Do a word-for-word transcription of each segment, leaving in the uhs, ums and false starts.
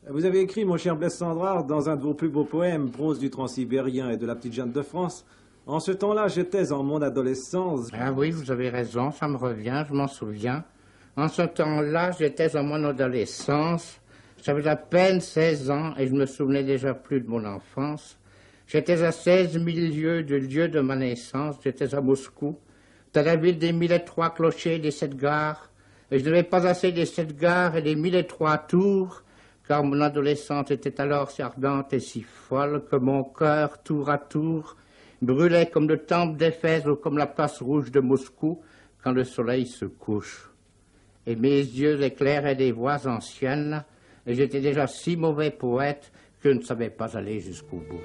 Vous avez écrit, mon cher Blaise Cendrars, dans un de vos plus beaux poèmes, Prose du Transsibérien et de la petite Jeanne de France, « En ce temps-là, j'étais en mon adolescence... » Ah oui, vous avez raison, ça me revient, je m'en souviens. En ce temps-là, j'étais en mon adolescence, j'avais à peine seize ans et je me souvenais déjà plus de mon enfance. J'étais à seize mille lieues du lieu de ma naissance, j'étais à Moscou, dans la ville des mille et trois clochers et des sept gares, et je n'avais pas assez des sept gares et des mille et trois tours, car mon adolescence était alors si ardente et si folle que mon cœur, tour à tour, brûlait comme le temple d'Éphèse ou comme la place rouge de Moscou quand le soleil se couche. Et mes yeux éclairaient des voix anciennes, et j'étais déjà si mauvais poète que je ne savais pas aller jusqu'au bout.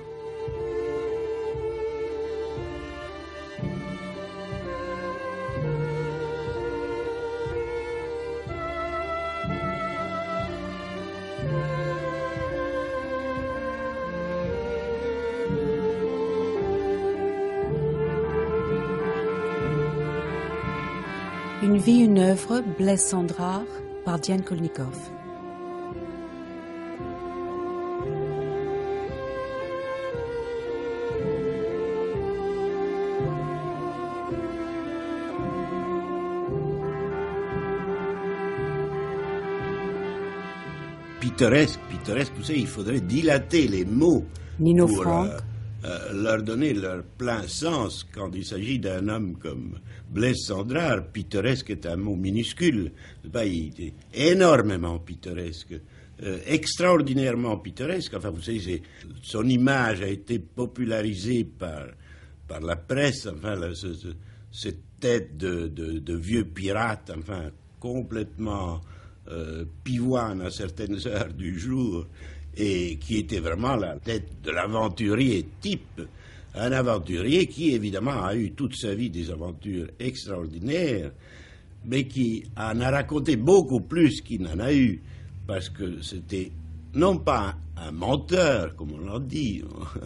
Une vie, une œuvre, Blaise Cendrars, par Diane Kolnikov. Pittoresque, pittoresque, vous savez, il faudrait dilater les mots Nino pour Frank. euh, euh, leur donner leur plein sens. Quand il s'agit d'un homme comme Blaise Cendrars, pittoresque est un mot minuscule. Ben, il est énormément pittoresque, euh, extraordinairement pittoresque. Enfin, vous savez, c'est, son image a été popularisée par, par la presse, enfin, la, ce, ce, cette tête de, de, de vieux pirate, enfin, complètement... Euh, pivoine à certaines heures du jour, et qui était vraiment la tête de l'aventurier type, un aventurier qui évidemment a eu toute sa vie des aventures extraordinaires, mais qui en a raconté beaucoup plus qu'il n'en a eu, parce que c'était non pas un menteur, comme on l'a dit,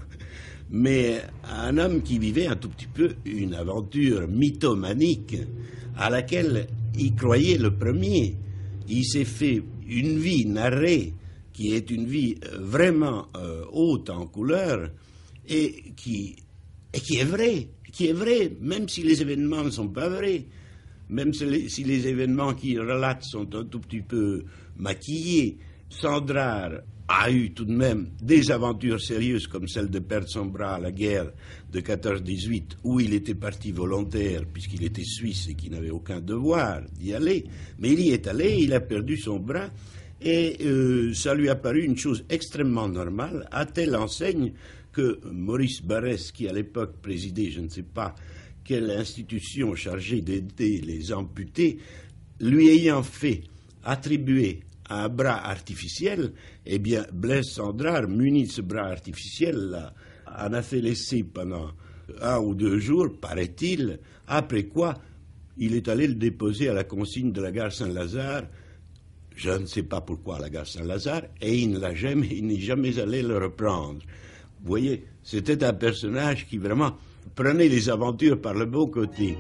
mais un homme qui vivait un tout petit peu une aventure mythomanique à laquelle il croyait le premier. Il s'est fait une vie narrée qui est une vie vraiment euh, haute en couleur et qui, et qui est vraie, qui est vraie, même si les événements ne sont pas vrais, même si les, si les événements qu'il relate sont un tout petit peu maquillés. Cendrars a eu tout de même des aventures sérieuses comme celle de perdre son bras à la guerre de quatorze dix-huit, où il était parti volontaire puisqu'il était suisse et qu'il n'avait aucun devoir d'y aller, mais il y est allé, il a perdu son bras et euh, ça lui a paru une chose extrêmement normale, à telle enseigne que Maurice Barrès, qui à l'époque présidait je ne sais pas quelle institution chargée d'aider les amputés, lui ayant fait attribuer un bras artificiel, eh bien, Blaise Cendrars, muni de ce bras artificiel, là, en a fait laisser pendant un ou deux jours, paraît-il, après quoi il est allé le déposer à la consigne de la gare Saint-Lazare, je ne sais pas pourquoi à la gare Saint-Lazare, et il ne l'a jamais, il n'est jamais allé le reprendre. Vous voyez, c'était un personnage qui vraiment prenait les aventures par le beau côté.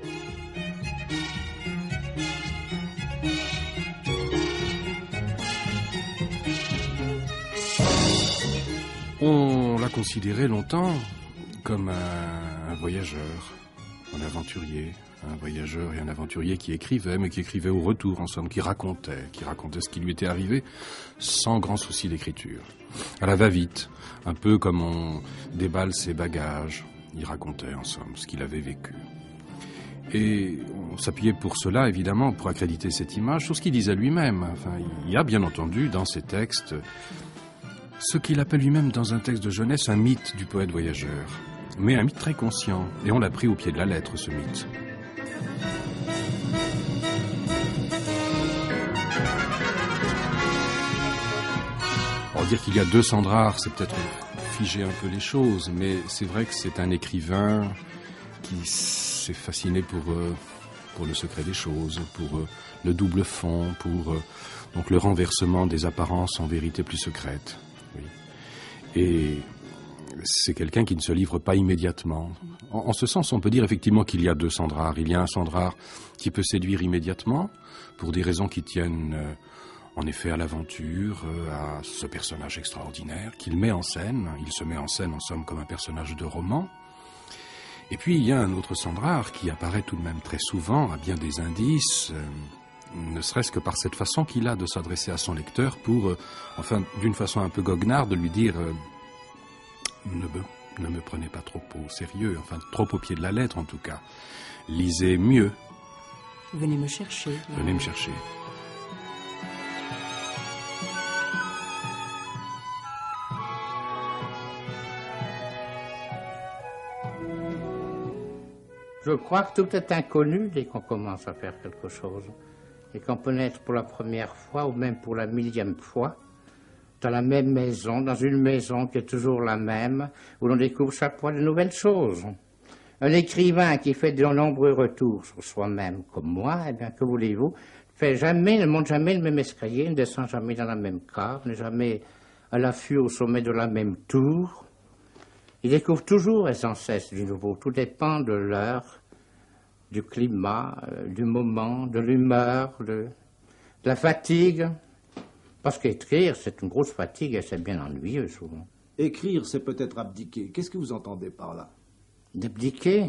On l'a considéré longtemps comme un, un voyageur, un aventurier, un voyageur et un aventurier qui écrivait, mais qui écrivait au retour, en somme, qui racontait, qui racontait ce qui lui était arrivé, sans grand souci d'écriture. À la va-vite, un peu comme on déballe ses bagages, il racontait, en somme, ce qu'il avait vécu. Et on s'appuyait pour cela, évidemment, pour accréditer cette image, sur ce qu'il disait lui-même. Enfin, il y a bien entendu, dans ses textes, ce qu'il appelle lui-même dans un texte de jeunesse un mythe du poète voyageur, mais un mythe très conscient, et on l'a pris au pied de la lettre, ce mythe. Alors dire qu'il y a deux Cendrars, c'est peut-être figer un peu les choses, mais c'est vrai que c'est un écrivain qui s'est fasciné pour, euh, pour le secret des choses, pour euh, le double fond, pour euh, donc le renversement des apparences en vérité plus secrètes. Oui. Et c'est quelqu'un qui ne se livre pas immédiatement. En, en ce sens, on peut dire effectivement qu'il y a deux Cendrars. Il y a un Cendrars qui peut séduire immédiatement, pour des raisons qui tiennent euh, en effet à l'aventure, à ce personnage extraordinaire qu'il met en scène. Il se met en scène, en somme, comme un personnage de roman. Et puis, il y a un autre Sandrart qui apparaît tout de même très souvent, à bien des indices, euh, ne serait-ce que par cette façon qu'il a de s'adresser à son lecteur pour, euh, enfin, d'une façon un peu goguenarde, de lui dire euh, ne, me, ne me prenez pas trop au sérieux, enfin, trop au pied de la lettre, en tout cas. Lisez mieux. Venez me chercher. Venez me chercher. Je crois que tout est inconnu dès qu'on commence à faire quelque chose. Et qu'on peut naître pour la première fois ou même pour la millième fois dans la même maison, dans une maison qui est toujours la même, où l'on découvre chaque fois de nouvelles choses. Un écrivain qui fait de nombreux retours sur soi-même, comme moi, eh bien, que voulez-vous, fait jamais, ne monte jamais le même escalier, ne descend jamais dans la même cave, n'est jamais à l'affût au sommet de la même tour. Il découvre toujours et sans cesse du nouveau. Tout dépend de l'heure, du climat, euh, du moment, de l'humeur, de, de la fatigue. Parce qu'écrire, c'est une grosse fatigue et c'est bien ennuyeux souvent. Écrire, c'est peut-être abdiquer. Qu'est-ce que vous entendez par là? D'abdiquer.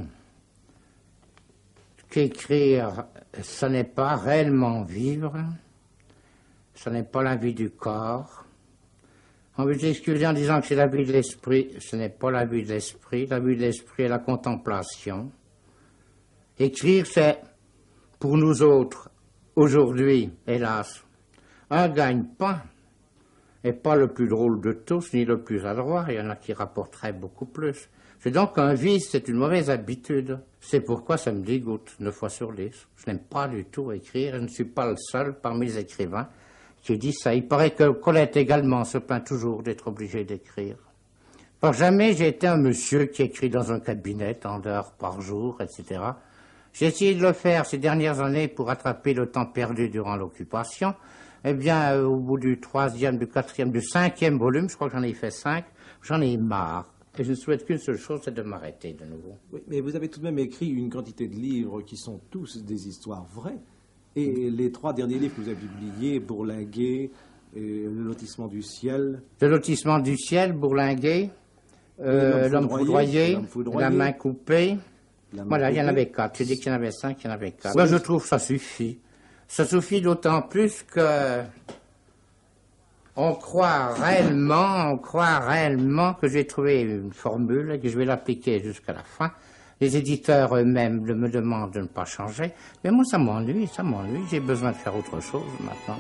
Qu'écrire, ce n'est pas réellement vivre, ce n'est pas la vie du corps. On veut s'excuser en disant que c'est la vie de l'esprit. Ce n'est pas la vie de l'esprit. La vie de l'esprit est la contemplation. Écrire, c'est, pour nous autres, aujourd'hui, hélas, un gagne-pain, et pas le plus drôle de tous, ni le plus adroit. Il y en a qui rapporteraient beaucoup plus. C'est donc un vice, c'est une mauvaise habitude. C'est pourquoi ça me dégoûte, neuf fois sur dix. Je n'aime pas du tout écrire. Je ne suis pas le seul parmi les écrivains qui dit ça. Il paraît que Colette également se plaint toujours d'être obligé d'écrire. Par jamais j'ai été un monsieur qui écrit dans un cabinet tant d'heures par jour, et cetera. J'ai essayé de le faire ces dernières années pour rattraper le temps perdu durant l'occupation. Eh bien, euh, au bout du troisième, du quatrième, du cinquième volume, je crois que j'en ai fait cinq, j'en ai marre. Et je ne souhaite qu'une seule chose, c'est de m'arrêter de nouveau. Oui, mais vous avez tout de même écrit une quantité de livres qui sont tous des histoires vraies. Et les trois derniers livres que vous avez publiés, Bourlinguer, et Le lotissement du ciel... Le lotissement du ciel, Bourlinguer, euh, L'homme foudroyé, foudroyé, La main coupée. La main voilà, coupée. Il y en avait quatre. J'ai dit qu'il y en avait cinq, il y en avait quatre. Moi, je trouve que ça suffit. Ça suffit d'autant plus que... On croit réellement, on croit réellement que j'ai trouvé une formule et que je vais l'appliquer jusqu'à la fin. Les éditeurs eux-mêmes me demandent de ne pas changer. Mais moi, ça m'ennuie, ça m'ennuie. J'ai besoin de faire autre chose maintenant.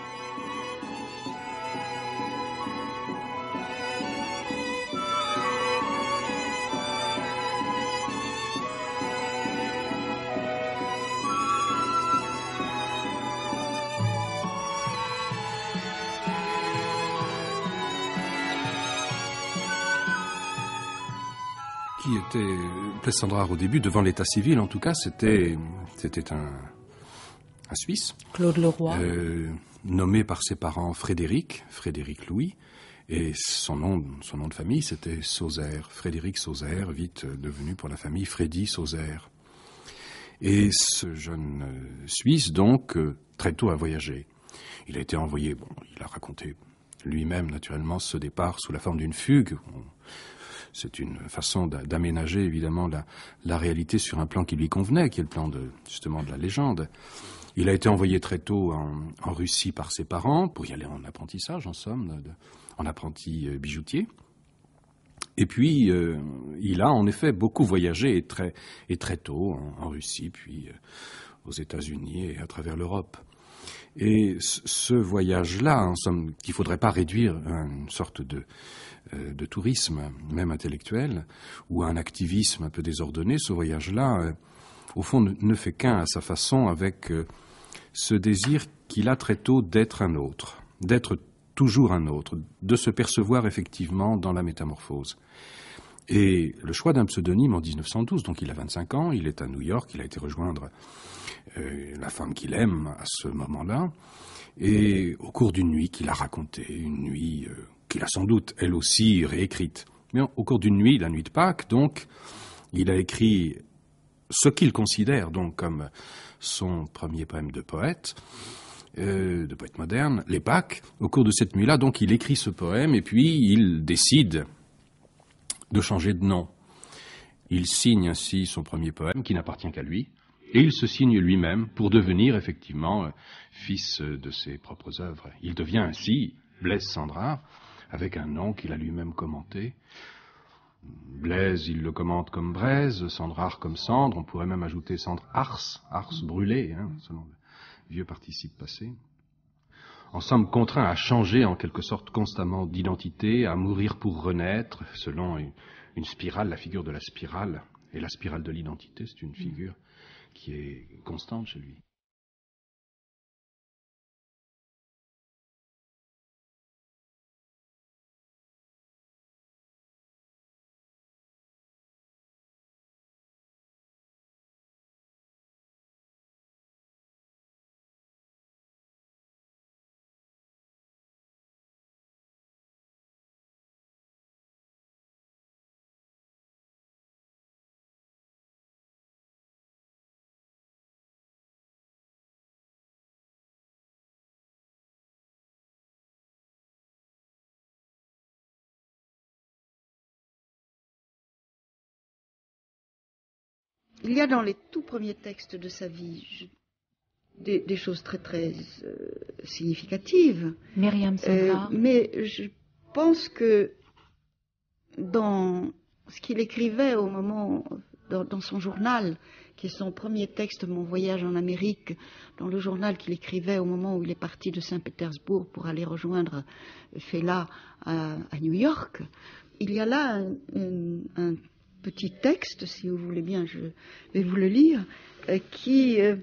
Qui était Blaise Sandrart au début, devant l'état civil en tout cas, c'était c'était un, un Suisse. Claude Leroy. Euh, nommé par ses parents Frédéric, Frédéric Louis, et son nom, son nom de famille c'était Sauzère, Frédéric Sauzère, vite devenu pour la famille Freddy Sauzère. Et ce jeune euh, Suisse donc euh, très tôt a voyagé. Il a été envoyé, bon, il a raconté lui-même naturellement ce départ sous la forme d'une fugue. On, C'est une façon d'aménager évidemment la, la réalité sur un plan qui lui convenait, qui est le plan de, justement de la légende. Il a été envoyé très tôt en, en Russie par ses parents pour y aller en apprentissage, en somme, de, en apprenti bijoutier. Et puis, euh, il a en effet beaucoup voyagé et très, et très tôt en, en Russie, puis euh, aux États-Unis et à travers l'Europe. Et ce voyage-là, en somme, qu'il ne faudrait pas réduire à une sorte de, euh, de tourisme, même intellectuel, ou à un activisme un peu désordonné, ce voyage-là, euh, au fond, ne, ne fait qu'un à sa façon avec euh, ce désir qu'il a très tôt d'être un autre, d'être toujours un autre, de se percevoir effectivement dans la métamorphose. Et le choix d'un pseudonyme en dix-neuf cent douze, donc il a vingt-cinq ans, il est à New York, il a été rejoindre euh, la femme qu'il aime à ce moment-là, et au cours d'une nuit qu'il a racontée, une nuit euh, qu'il a sans doute elle aussi réécrite. Mais au cours d'une nuit, la nuit de Pâques, donc, il a écrit ce qu'il considère donc comme son premier poème de poète, euh, de poète moderne, les Pâques. Au cours de cette nuit-là, donc, il écrit ce poème et puis il décide de changer de nom. Il signe ainsi son premier poème, qui n'appartient qu'à lui, et il se signe lui-même pour devenir effectivement euh, fils de ses propres œuvres. Il devient ainsi Blaise Cendrars, avec un nom qu'il a lui-même commenté. Blaise, il le commente comme braise, Cendrars comme cendre, on pourrait même ajouter cendre ars, ars brûlé, hein, selon le vieux participe passé. En somme, contraint à changer en quelque sorte constamment d'identité, à mourir pour renaître, selon une, une spirale, la figure de la spirale, et la spirale de l'identité, c'est une figure qui est constante chez lui. Il y a dans les tout premiers textes de sa vie je, des, des choses très très euh, significatives. Myriam Cendrars. Euh, mais je pense que dans ce qu'il écrivait au moment, dans, dans son journal, qui est son premier texte, Mon voyage en Amérique, dans le journal qu'il écrivait au moment où il est parti de Saint-Pétersbourg pour aller rejoindre Fela à, à New York, il y a là un, un, un petit texte, si vous voulez bien, je vais vous le lire, euh, qui, euh,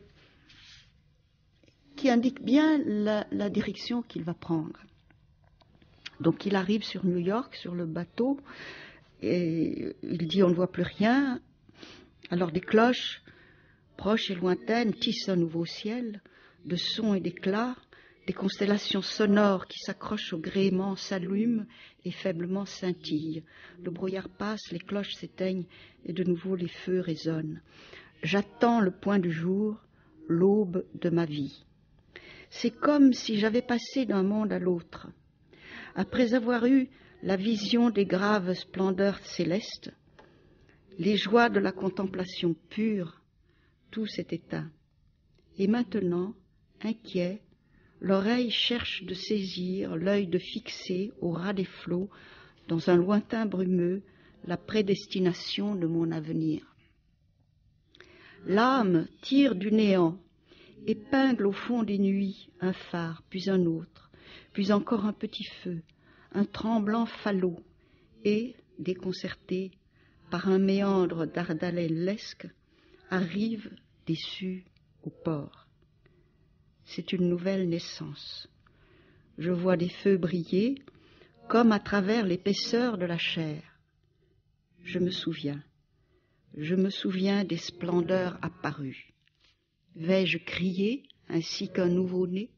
qui indique bien la, la direction qu'il va prendre. Donc il arrive sur New York, sur le bateau, et il dit on ne voit plus rien. Alors des cloches, proches et lointaines, tissent un nouveau ciel, de sons et d'éclats, des constellations sonores qui s'accrochent au gréement s'allument et faiblement scintillent. Le brouillard passe, les cloches s'éteignent et de nouveau les feux résonnent. J'attends le point du jour, l'aube de ma vie. C'est comme si j'avais passé d'un monde à l'autre. Après avoir eu la vision des graves splendeurs célestes, les joies de la contemplation pure, tout s'est éteint. Et maintenant, inquiet, l'oreille cherche de saisir, l'œil de fixer au ras des flots, dans un lointain brumeux, la prédestination de mon avenir. L'âme tire du néant, épingle au fond des nuits un phare, puis un autre, puis encore un petit feu, un tremblant falot, et, déconcerté, par un méandre d'ardalellesque, arrive déçu au port. C'est une nouvelle naissance. Je vois des feux briller, comme à travers l'épaisseur de la chair. Je me souviens, je me souviens des splendeurs apparues. Vais-je crier ainsi qu'un nouveau-né?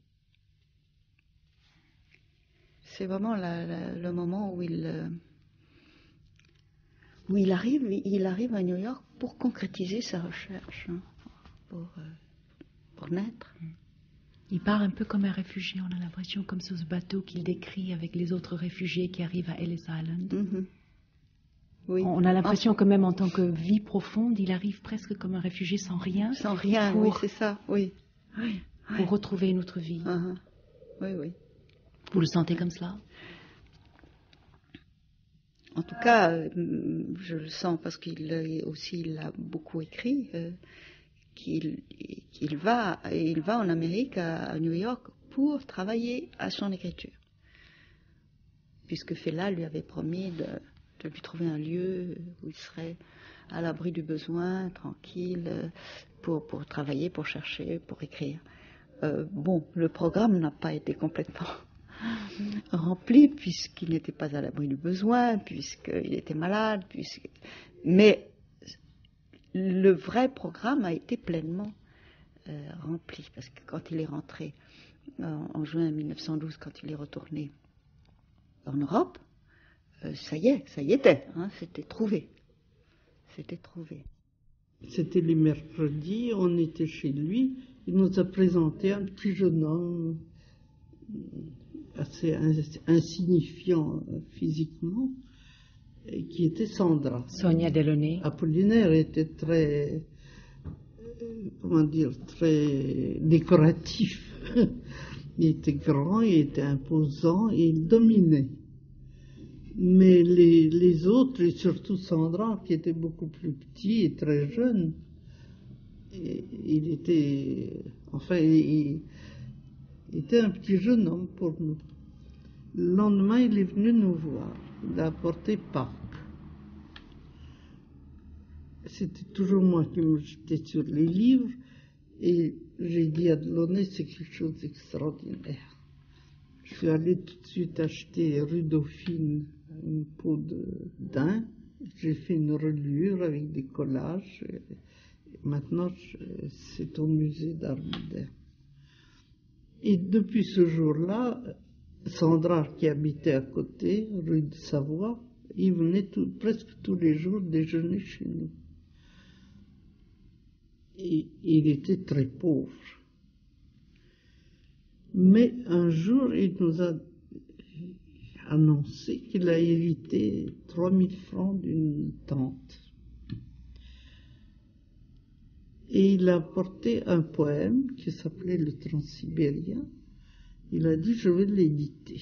C'est vraiment la, la, le moment où il, euh, où il arrive, il arrive à New York pour concrétiser sa recherche, hein, pour, euh, pour naître. Il part un peu comme un réfugié, on a l'impression, comme sur ce bateau qu'il décrit avec les autres réfugiés qui arrivent à Ellis Island. Mm-hmm. Oui. On a l'impression que même en tant que vie profonde, il arrive presque comme un réfugié sans rien. Sans rien, pour, oui, c'est ça, oui. oui pour oui. retrouver une autre vie. Uh-huh. Oui, oui. Vous le sentez comme cela? En tout cas, euh, je le sens parce qu'il euh, aussi il a beaucoup écrit, euh, qu'il, qu'il va, il va en Amérique, à, à New York, pour travailler à son écriture. Puisque Fela lui avait promis de, de lui trouver un lieu où il serait à l'abri du besoin, tranquille, pour, pour travailler, pour chercher, pour écrire. Euh, bon, le programme n'a pas été complètement rempli puisqu'il n'était pas à l'abri du besoin, puisqu'il était malade, puisque... mais le vrai programme a été pleinement euh, rempli, parce que quand il est rentré en, en juin mille neuf cent douze, quand il est retourné en Europe, euh, ça y est, ça y était, hein, c'était trouvé, c'était trouvé. C'était les mercredis, on était chez lui, il nous a présenté un petit jeune homme assez insignifiant physiquement, et qui était Sandra. Sonia Delaunay. Apollinaire était très, comment dire, très décoratif. Il était grand, il était imposant, et il dominait. Mais les, les autres, et surtout Sandra, qui était beaucoup plus petit et très jeune, et, il était, enfin, il, il était un petit jeune homme pour nous. Le lendemain, il est venu nous voir. Il a apporté Pâques. C'était toujours moi qui me jetais sur les livres, et j'ai dit à Delaunay, c'est quelque chose d'extraordinaire. Je suis allé tout de suite acheter rue Dauphine une peau de daim. J'ai fait une reliure avec des collages. Et maintenant, c'est au musée d'art moderne. Et depuis ce jour-là, Sandra, qui habitait à côté, rue de Savoie, il venait tout, presque tous les jours déjeuner chez nous. Et il était très pauvre. Mais un jour, il nous a annoncé qu'il a hérité trois mille francs d'une tante. Et il a apporté un poème qui s'appelait Le Transsibérien. Il a dit, je vais l'éditer.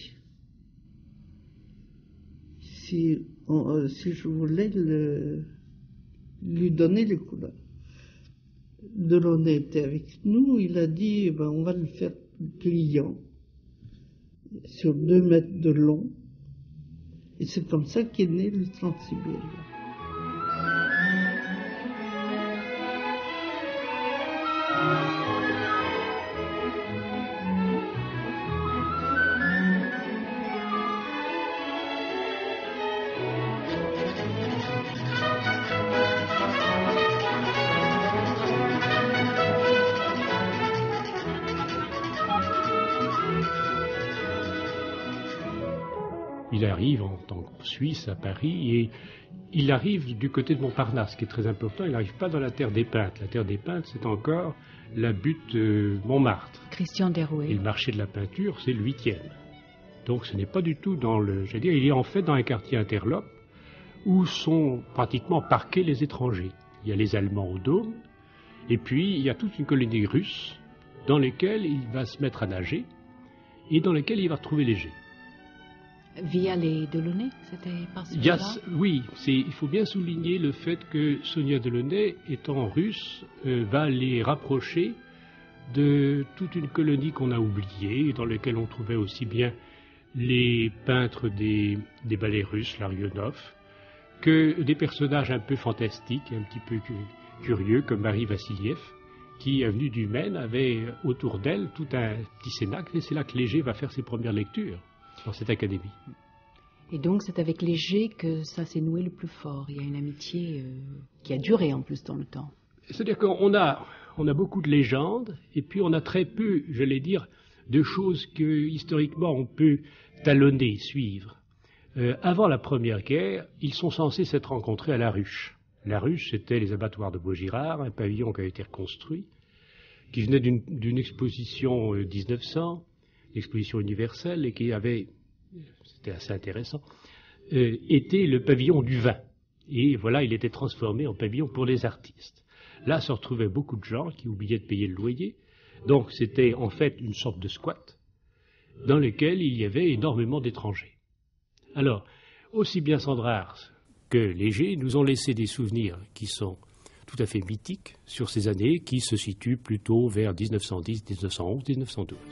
Si, on, euh, si je voulais le, lui donner les couleurs. Delaunay était avec nous, il a dit, ben, on va le faire pliant, sur deux mètres de long. Et c'est comme ça qu'est né le Transsibérien. Il arrive en tant que Suisse à Paris et il arrive du côté de Montparnasse, ce qui est très important. Il n'arrive pas dans la terre des peintres. La terre des peintres, c'est encore la butte euh, Montmartre. Christian Derouet. Et le marché de la peinture, c'est le huitième. Donc ce n'est pas du tout dans le... Je veux dire, il est en fait dans un quartier interlope où sont pratiquement parqués les étrangers. Il y a les Allemands au Dôme, et puis il y a toute une colonie russe dans lesquelles il va se mettre à nager et dans lesquelles il va retrouver Léger. Via les Delaunay, c'était par ce là Oui, il faut bien souligner le fait que Sonia Delaunay, étant russe, euh, va les rapprocher de toute une colonie qu'on a oubliée, dans laquelle on trouvait aussi bien les peintres des, des ballets russes, Larionov, que des personnages un peu fantastiques, un petit peu curieux, comme Marie Vassiliev, qui, venue du Maine, avait autour d'elle tout un petit cénacle, et c'est là que Léger va faire ses premières lectures dans cette académie. Et donc c'est avec Léger que ça s'est noué le plus fort. Il y a une amitié euh, qui a duré en plus dans le temps. C'est-à-dire qu'on a, on a beaucoup de légendes, et puis on a très peu, j'allais dire, de choses que historiquement on peut talonner, suivre. Euh, avant la Première Guerre, ils sont censés s'être rencontrés à La Ruche. La Ruche, c'était les abattoirs de Vaugirard, un pavillon qui a été reconstruit, qui venait d'une, d'une exposition euh, dix-neuf cents, exposition universelle, et qui avait, c'était assez intéressant, euh, était le pavillon du vin. Et voilà, il était transformé en pavillon pour les artistes. Là se retrouvaient beaucoup de gens qui oubliaient de payer le loyer. Donc c'était en fait une sorte de squat dans lequel il y avait énormément d'étrangers. Alors, aussi bien Sandrars que Léger nous ont laissé des souvenirs qui sont tout à fait mythiques sur ces années qui se situent plutôt vers dix-neuf cent dix, dix-neuf cent onze, dix-neuf cent douze.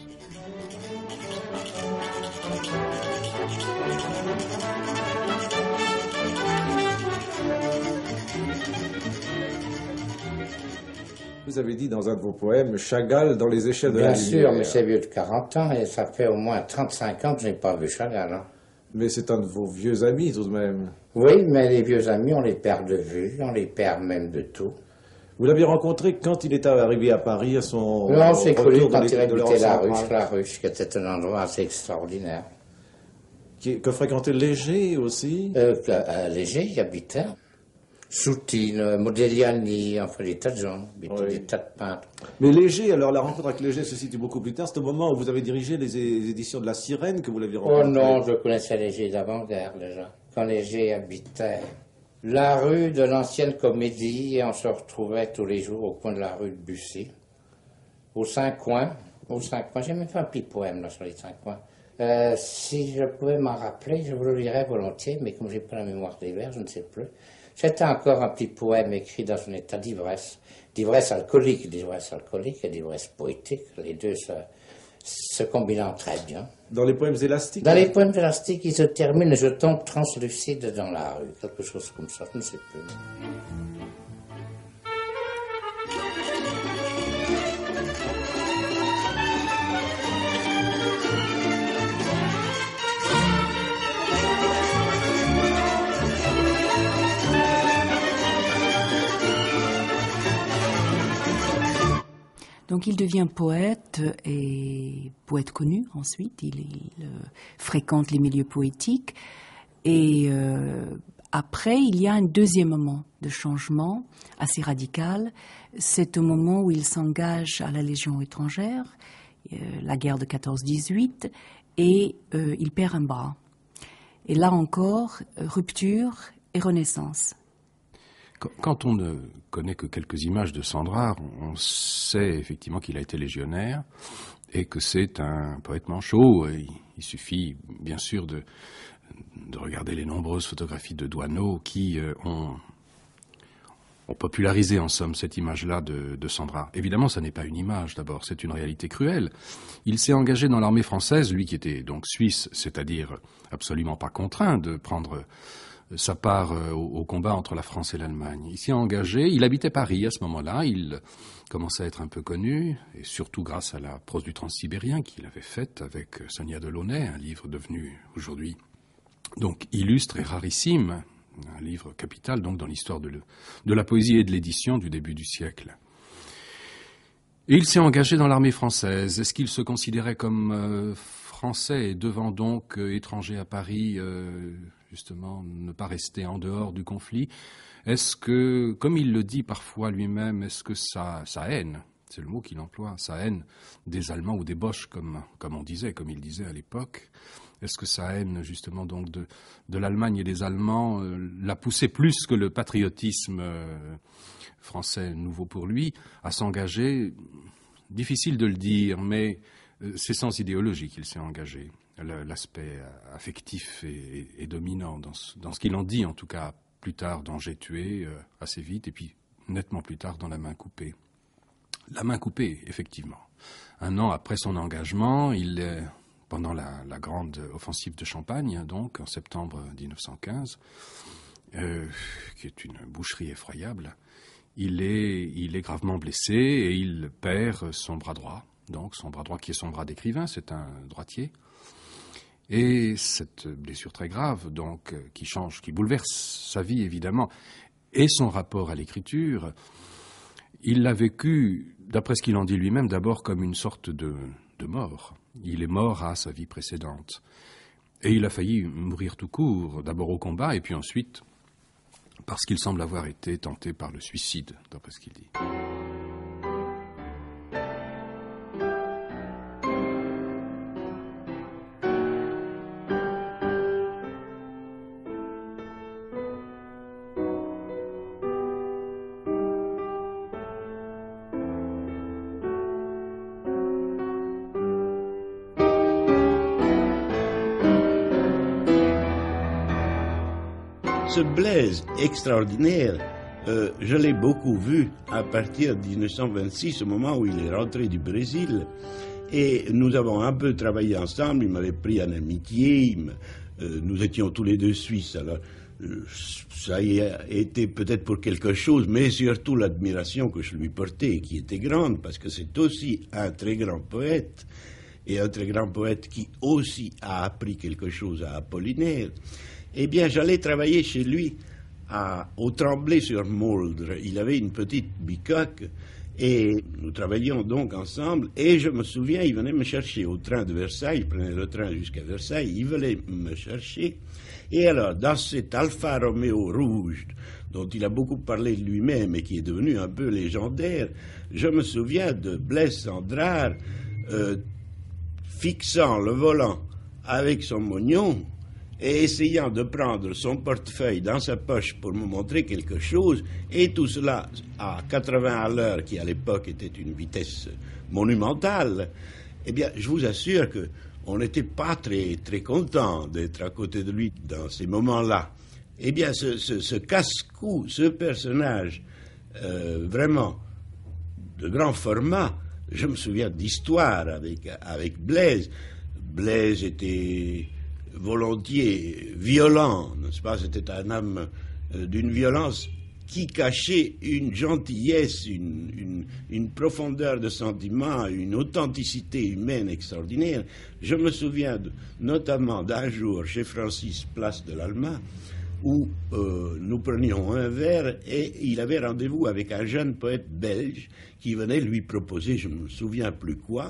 Vous avez dit dans un de vos poèmes, Chagall dans les échelles de la lumière. Bien sûr, mais c'est vieux de quarante ans et ça fait au moins trente-cinq ans que je n'ai pas vu Chagall. Hein. Mais c'est un de vos vieux amis tout de même. Oui, mais les vieux amis, on les perd de vue, on les perd même de tout. Vous l'aviez rencontré quand il était arrivé à Paris à son Non, c'est connu quand de il habitait la Ruche, la Ruche, qui était un endroit assez extraordinaire. Qui, que fréquentait Léger aussi euh, euh, Léger y habitait. Soutine, Modigliani, enfin des tas de gens, des, Oui. des tas de peintres. Mais Léger, alors la rencontre avec Léger se situe beaucoup plus tard. C'est au moment où vous avez dirigé les, é- les éditions de La Sirène que vous l'aviez rencontré. Oh non, je connaissais Léger d'avant-guerre déjà. Quand Léger habitait la rue de l'ancienne Comédie, et on se retrouvait tous les jours au coin de la rue de Bussy, aux cinq coins. Aux cinq coins, j'ai même fait un petit poème là sur les cinq coins. Euh, si je pouvais m'en rappeler, je vous le lirais volontiers, mais comme j'ai pas la mémoire des vers, je ne sais plus. C'était encore un petit poème écrit dans un état d'ivresse, d'ivresse alcoolique, d'ivresse alcoolique et d'ivresse poétique, les deux se, se combinant très bien. Dans les poèmes élastiques. Dans les poèmes élastiques, ils se terminent et je tombe translucide dans la rue, quelque chose comme ça, je ne sais plus. Donc il devient poète et poète connu ensuite. Il, il euh, fréquente les milieux poétiques. Et euh, après, il y a un deuxième moment de changement assez radical. C'est au moment où il s'engage à la Légion étrangère, euh, la guerre de quatorze dix-huit, et euh, il perd un bras. Et là encore, rupture et renaissance. Quand on ne connaît que quelques images de Sandrard, on sait effectivement qu'il a été légionnaire et que c'est un poète manchot. Il, il suffit bien sûr de, de regarder les nombreuses photographies de Doisneau qui euh, ont, ont popularisé en somme cette image-là de, de Sandrard. Évidemment, ça n'est pas une image d'abord, c'est une réalité cruelle. Il s'est engagé dans l'armée française, lui qui était donc suisse, c'est-à-dire absolument pas contraint de prendre sa part euh, au, au combat entre la France et l'Allemagne. Il s'y est engagé, il habitait Paris à ce moment-là, il commençait à être un peu connu, et surtout grâce à la prose du Transsibérien qu'il avait faite avec Sonia Delaunay, un livre devenu aujourd'hui donc illustre et rarissime, un livre capital donc dans l'histoire de, le, de la poésie et de l'édition du début du siècle. Et il s'est engagé dans l'armée française. Est-ce qu'il se considérait comme euh, français et devant donc euh, étranger à Paris, euh, justement ne pas rester en dehors du conflit? Est-ce que, comme il le dit parfois lui-même, est-ce que sa, sa haine, c'est le mot qu'il emploie, sa haine des Allemands ou des Boches, comme, comme on disait, comme il disait à l'époque, est-ce que sa haine justement donc de, de l'Allemagne et des Allemands euh, l'a poussé plus que le patriotisme euh, français nouveau pour lui à s'engager? Difficile de le dire, mais euh, c'est sans idéologie qu'il s'est engagé. L'aspect affectif est, est dominant dans ce, dans ce qu'il en dit, en tout cas plus tard dans J'ai tué, euh, assez vite, et puis nettement plus tard dans La main coupée. La main coupée, effectivement. Un an après son engagement, il est, pendant la, la grande offensive de Champagne, donc en septembre mille neuf cent quinze, euh, qui est une boucherie effroyable, il est, il est gravement blessé et il perd son bras droit. Donc son bras droit qui est son bras d'écrivain, c'est un droitier. Et cette blessure très grave, donc, euh, qui change, qui bouleverse sa vie, évidemment, et son rapport à l'écriture, il l'a vécu, d'après ce qu'il en dit lui-même, d'abord comme une sorte de, de mort. Il est mort à sa vie précédente. Et il a failli mourir tout court, d'abord au combat, et puis ensuite, parce qu'il semble avoir été tenté par le suicide, d'après ce qu'il dit. Ce Blaise extraordinaire, euh, je l'ai beaucoup vu à partir de mille neuf cent vingt-six, au moment où il est rentré du Brésil. Et nous avons un peu travaillé ensemble, il m'avait pris en amitié, il me, euh, nous étions tous les deux Suisses. Alors, euh, ça y a été peut-être pour quelque chose, mais surtout l'admiration que je lui portais, qui était grande, parce que c'est aussi un très grand poète, et un très grand poète qui aussi a appris quelque chose à Apollinaire. Eh bien, j'allais travailler chez lui à, au Tremblay-sur-Moldre. Il avait une petite bicoque Et nous travaillions donc ensemble, et je me souviens, il venait me chercher au train de Versailles, il prenait le train jusqu'à Versailles, il venait me chercher, et alors, dans cet Alfa Romeo rouge, dont il a beaucoup parlé de lui-même et qui est devenu un peu légendaire, je me souviens de Blaise Cendrars euh, fixant le volant avec son mognon et essayant de prendre son portefeuille dans sa poche pour me montrer quelque chose, et tout cela à quatre-vingts à l'heure, qui à l'époque était une vitesse monumentale. Eh bien, je vous assure qu'on n'était pas très, très content d'être à côté de lui dans ces moments-là. Eh bien, ce, ce, ce casse-cou, ce personnage euh, vraiment de grand format, je me souviens d'histoires avec, avec Blaise. Blaise était volontiers violent, n'est-ce pas? C'était un homme euh, d'une violence qui cachait une gentillesse, une, une, une profondeur de sentiment, une authenticité humaine extraordinaire. Je me souviens de, notamment d'un jour chez Francis, place de l'Alma, où euh, nous prenions un verre et il avait rendez-vous avec un jeune poète belge qui venait lui proposer, je ne me souviens plus quoi,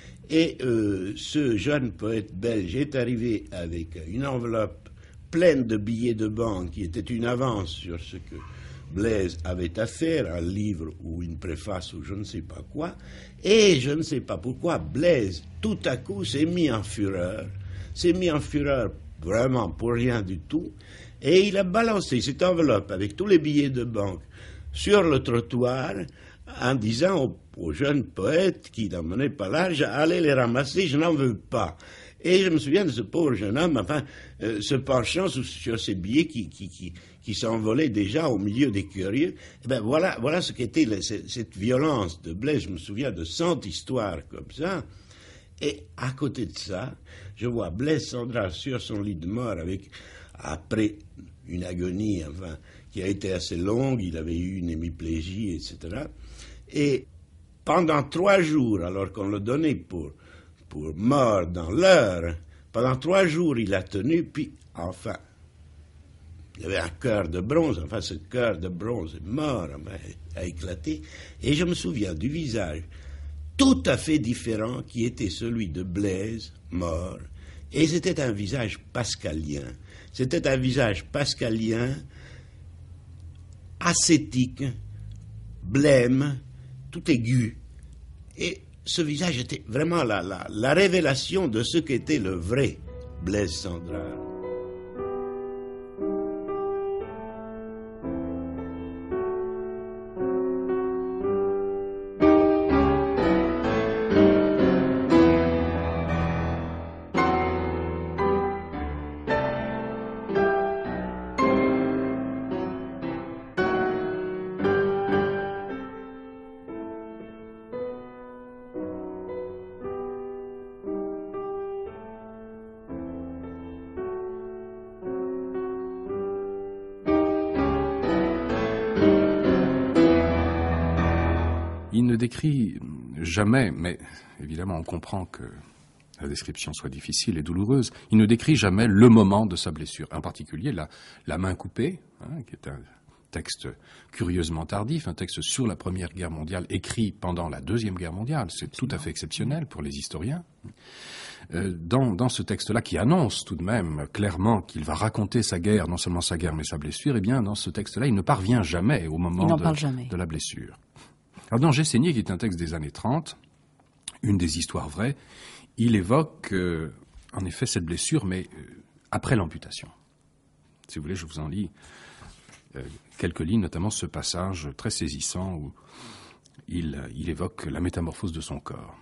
et euh, ce jeune poète belge est arrivé avec une enveloppe pleine de billets de banque qui était une avance sur ce que Blaise avait à faire, un livre ou une préface ou je ne sais pas quoi, et je ne sais pas pourquoi Blaise tout à coup s'est mis en fureur, s'est mis en fureur vraiment pour rien du tout, et il a balancé cette enveloppe avec tous les billets de banque sur le trottoir en disant au, au jeune poète qui n'en menait pas l'âge, allez les ramasser, je n'en veux pas. Et je me souviens de ce pauvre jeune homme, enfin, euh, se penchant sur, sur ces billets qui, qui, qui, qui s'envolaient déjà au milieu des curieux. Et ben voilà, voilà ce qu'était le, cette, cette violence de Blaise. Je me souviens de cent histoires comme ça. Et à côté de ça, je vois Blaise Cendrars sur son lit de mort avec, après une agonie, enfin, qui a été assez longue, il avait eu une hémiplégie, et cetera. Et pendant trois jours, alors qu'on le donnait pour, pour mort dans l'heure, pendant trois jours il a tenu, puis enfin, il avait un cœur de bronze, enfin ce cœur de bronze est mort, enfin, a éclaté, et je me souviens du visage tout à fait différent qui était celui de Blaise, mort, et c'était un visage pascalien, c'était un visage pascalien, ascétique, blême, tout aigu. Et ce visage était vraiment la, la, la révélation de ce qu'était le vrai Blaise Cendrars. Il ne décrit jamais, mais évidemment on comprend que la description soit difficile et douloureuse, il ne décrit jamais le moment de sa blessure, en particulier la, la main coupée, hein, qui est un texte curieusement tardif, un texte sur la Première Guerre mondiale, écrit pendant la Deuxième Guerre mondiale, c'est tout à fait exceptionnel pour les historiens. Euh, dans, dans ce texte-là, qui annonce tout de même clairement qu'il va raconter sa guerre, non seulement sa guerre mais sa blessure, eh bien dans ce texte-là, il ne parvient jamais au moment de, jamais. de la blessure. Alors dans J'ai saigné, qui est un texte des années trente, une des histoires vraies, il évoque euh, en effet cette blessure, mais euh, après l'amputation. Si vous voulez, je vous en lis euh, quelques lignes, notamment ce passage très saisissant où il, il évoque la métamorphose de son corps.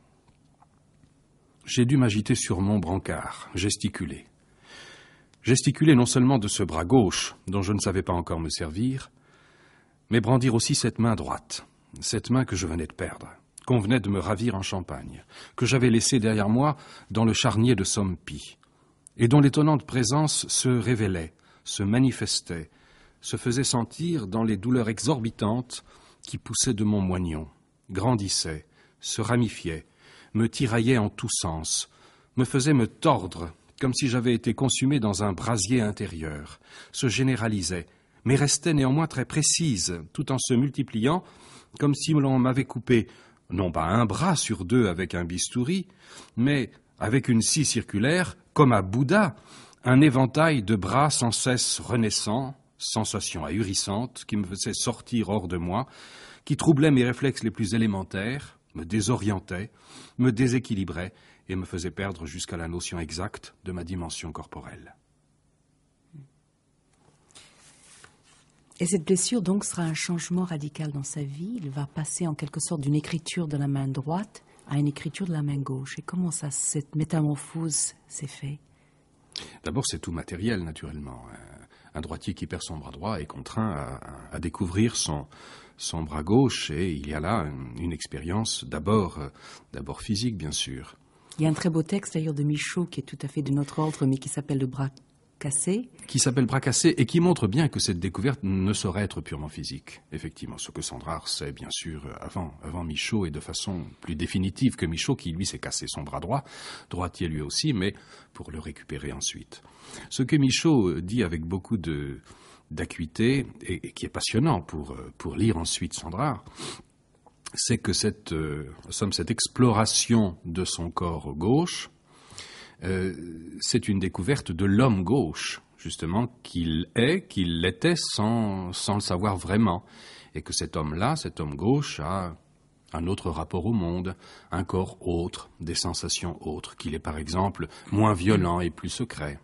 J'ai dû m'agiter sur mon brancard, gesticuler. Gesticuler non seulement de ce bras gauche, dont je ne savais pas encore me servir, mais brandir aussi cette main droite. Cette main que je venais de perdre, qu'on venait de me ravir en Champagne, que j'avais laissée derrière moi dans le charnier de Sompy, et dont l'étonnante présence se révélait, se manifestait, se faisait sentir dans les douleurs exorbitantes qui poussaient de mon moignon, grandissaient, se ramifiaient, me tiraillaient en tous sens, me faisaient me tordre comme si j'avais été consumé dans un brasier intérieur, se généralisaient, mais restait néanmoins très précise, tout en se multipliant comme si l'on m'avait coupé, non pas un bras sur deux avec un bistouri, mais avec une scie circulaire, comme à Bouddha, un éventail de bras sans cesse renaissants, sensation ahurissante qui me faisait sortir hors de moi, qui troublait mes réflexes les plus élémentaires, me désorientait, me déséquilibrait et me faisait perdre jusqu'à la notion exacte de ma dimension corporelle. Et cette blessure, donc, sera un changement radical dans sa vie. Il va passer en quelque sorte d'une écriture de la main droite à une écriture de la main gauche. Et comment ça, cette métamorphose s'est faite? D'abord, c'est tout matériel, naturellement. Un droitier qui perd son bras droit est contraint à, à découvrir son, son bras gauche, et il y a là une, une expérience d'abord, euh, d'abord physique, bien sûr. Il y a un très beau texte, d'ailleurs, de Michaud, qui est tout à fait de notre ordre, mais qui s'appelle « Le bras cassé ». Qui s'appelle « Bras cassé » et qui montre bien que cette découverte ne saurait être purement physique. Effectivement, ce que Sandrard sait, bien sûr, avant, avant Michaud, et de façon plus définitive que Michaud, qui, lui, s'est cassé son bras droit, droitier lui aussi, mais pour le récupérer ensuite. Ce que Michaud dit avec beaucoup de, d'acuité, et, et qui est passionnant pour, pour lire ensuite Sandrard, c'est que cette, euh, somme, cette exploration de son corps gauche, euh, c'est une découverte de l'homme gauche, justement, qu'il est, qu'il l'était sans, sans le savoir vraiment, et que cet homme-là, cet homme gauche, a un autre rapport au monde, un corps autre, des sensations autres, qu'il est par exemple moins violent et plus secret.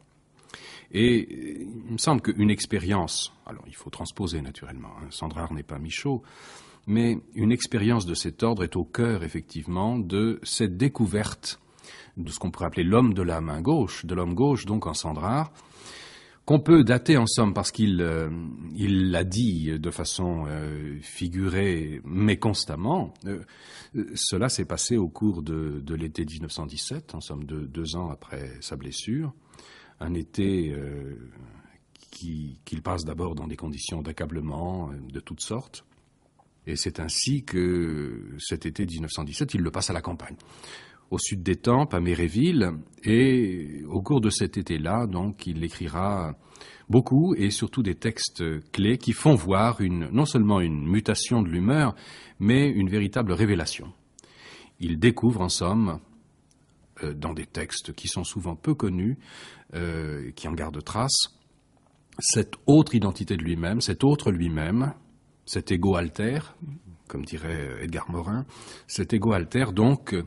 Et il me semble qu'une expérience, alors il faut transposer naturellement, hein, Sandrard n'est pas Michaud, mais une expérience de cet ordre est au cœur, effectivement, de cette découverte de ce qu'on pourrait appeler l'homme de la main gauche, de l'homme gauche, donc en Sandrard, qu'on peut dater en somme parce qu'il euh, il l'a dit de façon euh, figurée, mais constamment. Euh, cela s'est passé au cours de, de l'été dix-neuf cent dix-sept, en somme de deux ans après sa blessure. Un été euh, qui, qu'il passe d'abord dans des conditions d'accablement euh, de toutes sortes. Et c'est ainsi que cet été dix-neuf cent dix-sept, il le passe à la campagne, au sud d'Étampes, à Méréville, et au cours de cet été-là, donc, il écrira beaucoup, et surtout des textes clés qui font voir une, non seulement une mutation de l'humeur, mais une véritable révélation. Il découvre, en somme, euh, dans des textes qui sont souvent peu connus, euh, qui en gardent trace, cette autre identité de lui-même, cet autre lui-même, cet ego alter, comme dirait Edgar Morin, cet ego alter, donc,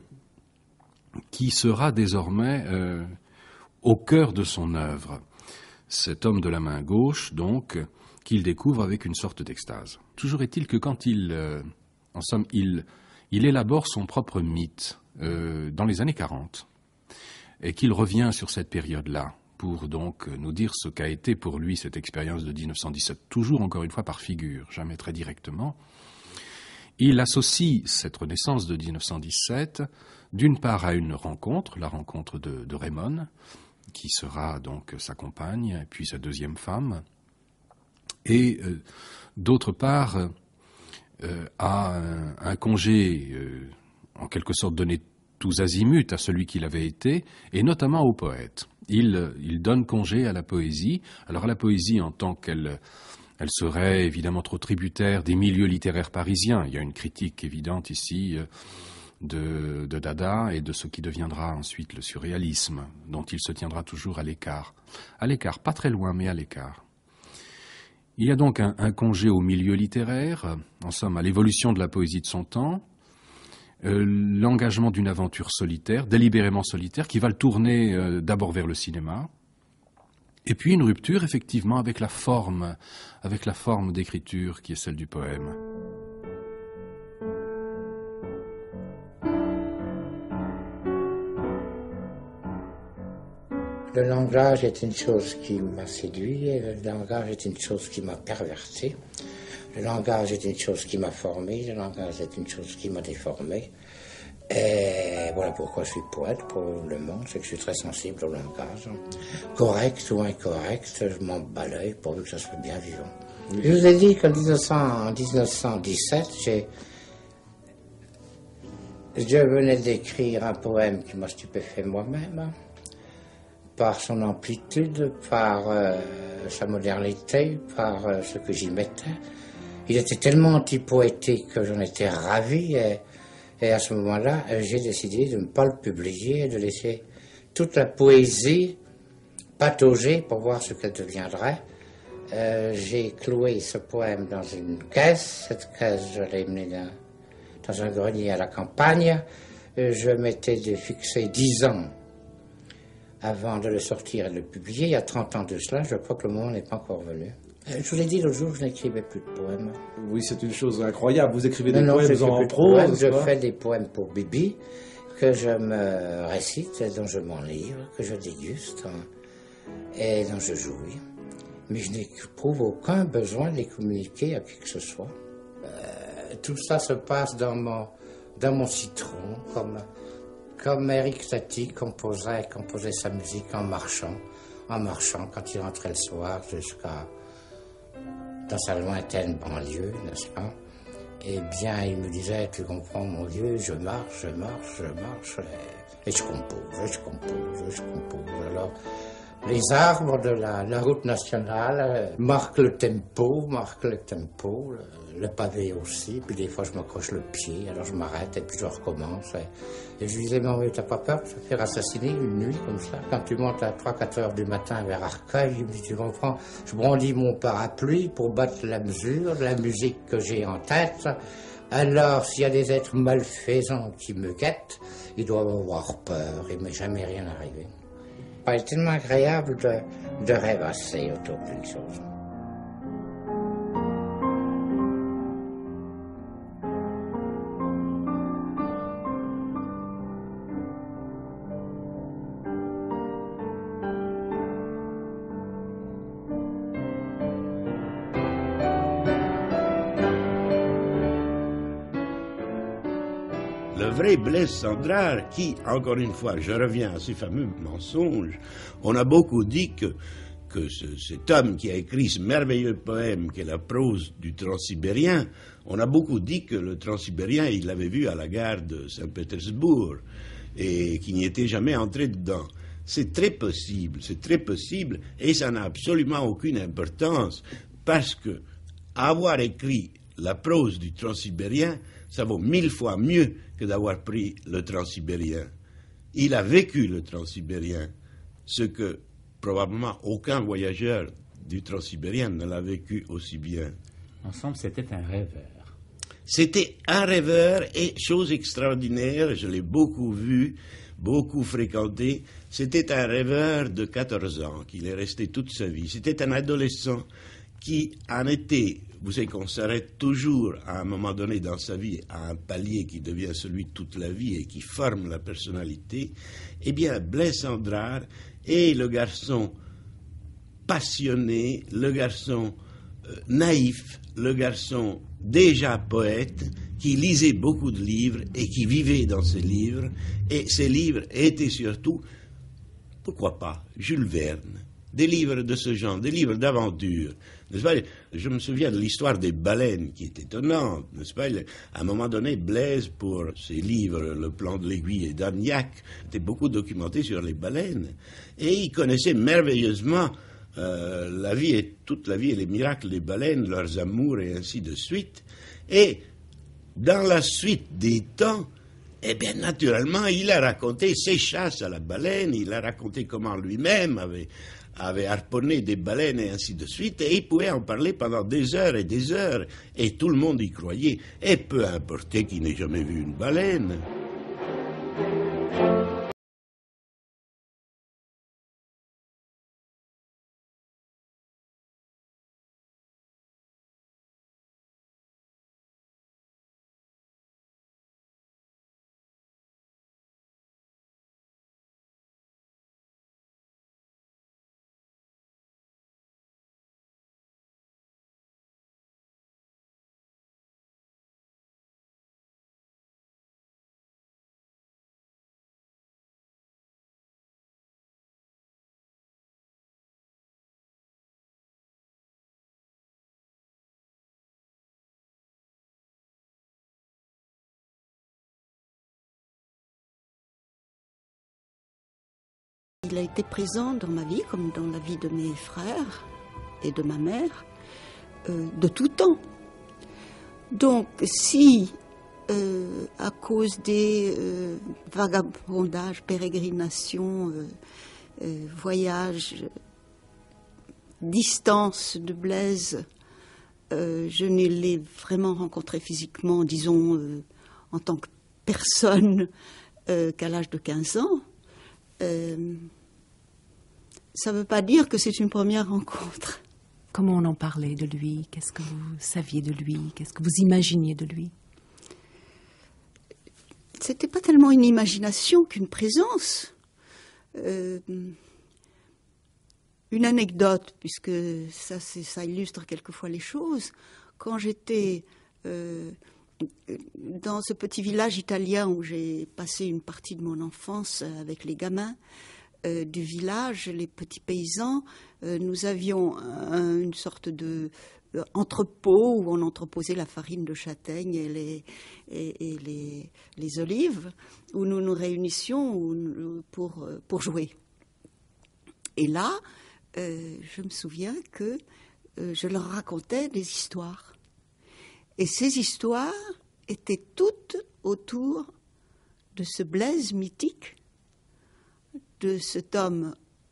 qui sera désormais euh, au cœur de son œuvre. Cet homme de la main gauche, donc, qu'il découvre avec une sorte d'extase. Toujours est-il que quand il, euh, en somme, il, il élabore son propre mythe euh, dans les années quarante, et qu'il revient sur cette période-là, pour donc nous dire ce qu'a été pour lui cette expérience de dix-neuf cent dix-sept, toujours encore une fois par figure, jamais très directement. Il associe cette renaissance de dix-neuf cent dix-sept d'une part à une rencontre, la rencontre de, de Raymond, qui sera donc sa compagne, puis sa deuxième femme, et euh, d'autre part euh, à un, un congé euh, en quelque sorte donné tous azimuts à celui qu'il avait été, et notamment au poète. Il, il donne congé à la poésie, alors à la poésie en tant qu'elle elle serait évidemment trop tributaire des milieux littéraires parisiens. Il y a une critique évidente ici de, de Dada et de ce qui deviendra ensuite le surréalisme, dont il se tiendra toujours à l'écart. À l'écart, pas très loin, mais à l'écart. Il y a donc un, un congé au milieu littéraire, en somme à l'évolution de la poésie de son temps, euh, l'engagement d'une aventure solitaire, délibérément solitaire, qui va le tourner euh, d'abord vers le cinéma, et puis une rupture effectivement avec la forme, avec la forme d'écriture qui est celle du poème. Le langage est une chose qui m'a séduit et le langage est une chose qui m'a perverti. Le langage est une chose qui m'a formé, le langage est une chose qui m'a déformé. Et voilà pourquoi je suis poète pour le monde, c'est que je suis très sensible au langage. Correct ou incorrect, je m'en bats l'œil pourvu que ça soit bien vivant. Je vous ai dit qu'en dix-neuf cent dix-sept, j'ai... je venais d'écrire un poème qui m'a stupéfait moi-même, par son amplitude, par euh, sa modernité, par euh, ce que j'y mettais. Il était tellement anti-poétique que j'en étais ravi. Et, et à ce moment-là, j'ai décidé de ne pas le publier et de laisser toute la poésie patauger pour voir ce qu'elle deviendrait. Euh, j'ai cloué ce poème dans une caisse. Cette caisse, je l'ai menée dans, dans un grenier à la campagne. Je m'étais fixé dix ans avant de le sortir et de le publier. Il y a trente ans de cela, je crois que le moment n'est pas encore venu. Je vous l'ai dit l'autre jour, je n'écrivais plus de poèmes. Oui, c'est une chose incroyable. Vous écrivez des non, poèmes non, en plus de prose. Poèmes. Je fais des poèmes pour Bibi, que je me récite, dont je m'enlivre, que je déguste hein, et dont je jouis. Mais je n'éprouve aucun besoin de les communiquer à qui que ce soit. Euh, tout ça se passe dans mon, dans mon citron, comme, comme Eric Satie composait, composait sa musique en marchant, en marchant quand il rentrait le soir jusqu'à dans sa lointaine banlieue, n'est-ce pas? Eh bien, il me disait, tu comprends, mon Dieu, je marche, je marche, je marche, et, et je compose, et je compose, et je compose. Alors, les arbres de la, la route nationale euh, marquent le tempo, marquent le tempo, le, le pavé aussi, puis des fois je m'accroche le pied, alors je m'arrête et puis je recommence. Et, et je lui disais, mais oui, t'as pas peur de se faire assassiner une nuit comme ça? Quand tu montes à trois quatre heures du matin vers Arcueil, il me dit, tu comprends, je brandis mon parapluie pour battre la mesure de la musique que j'ai en tête. Alors, s'il y a des êtres malfaisants qui me guettent, ils doivent avoir peur, il m'est jamais rien arrivé. C'est tellement agréable de, de rêvasser autour d'une chose. Le vrai Blaise Cendrars, qui, encore une fois, je reviens à ces fameux mensonges, on a beaucoup dit que, que ce, cet homme qui a écrit ce merveilleux poème qu'est la prose du Transsibérien, on a beaucoup dit que le Transsibérien, il l'avait vu à la gare de Saint-Pétersbourg et qu'il n'y était jamais entré dedans. C'est très possible, c'est très possible, et ça n'a absolument aucune importance, parce que avoir écrit la prose du Transsibérien, ça vaut mille fois mieux que d'avoir pris le Transsibérien. Il a vécu le Transsibérien, ce que probablement aucun voyageur du Transsibérien ne l'a vécu aussi bien. Ensemble, c'était un rêveur. C'était un rêveur, et chose extraordinaire, je l'ai beaucoup vu, beaucoup fréquenté, c'était un rêveur de quatorze ans, qu'il est resté toute sa vie. C'était un adolescent qui en était... Vous savez qu'on s'arrête toujours à un moment donné dans sa vie à un palier qui devient celui de toute la vie et qui forme la personnalité. Eh bien, Blaise Cendrars est le garçon passionné, le garçon euh, naïf, le garçon déjà poète, qui lisait beaucoup de livres et qui vivait dans ces livres. Et ces livres étaient surtout, pourquoi pas, Jules Verne. Des livres de ce genre, des livres d'aventure, n'est-ce pas? Je me souviens de l'histoire des baleines qui est étonnante, n'est-ce pas? À un moment donné, Blaise, pour ses livres, Le plan de l'aiguille et d'Arniac, était beaucoup documenté sur les baleines. Et il connaissait merveilleusement euh, la vie et toute la vie et les miracles des baleines, leurs amours et ainsi de suite. Et dans la suite des temps, eh bien, naturellement, il a raconté ses chasses à la baleine, il a raconté comment lui-même avait... avait harponné des baleines et ainsi de suite, et il pouvait en parler pendant des heures et des heures, et tout le monde y croyait, et peu importait qu'il n'ait jamais vu une baleine. Il a été présent dans ma vie, comme dans la vie de mes frères et de ma mère, euh, de tout temps. Donc, si, euh, à cause des euh, vagabondages, pérégrinations, euh, euh, voyages, distances de Blaise, euh, je ne l'ai vraiment rencontré physiquement, disons, euh, en tant que personne, euh, qu'à l'âge de quinze ans, euh, ça ne veut pas dire que c'est une première rencontre. Comment on en parlait de lui? Qu'est-ce que vous saviez de lui? Qu'est-ce que vous imaginiez de lui? C'était pas tellement une imagination qu'une présence. Euh, une anecdote, puisque ça, c'est, ça illustre quelquefois les choses. Quand j'étais euh, dans ce petit village italien où j'ai passé une partie de mon enfance avec les gamins, Euh, du village, les petits paysans, euh, nous avions un, une sorte de euh, entrepôt où on entreposait la farine de châtaigne et les, et, et les, les olives, où nous nous réunissions où, pour, pour jouer. Et là, euh, je me souviens que euh, je leur racontais des histoires. Et ces histoires étaient toutes autour de ce Blaise mythique, de cet homme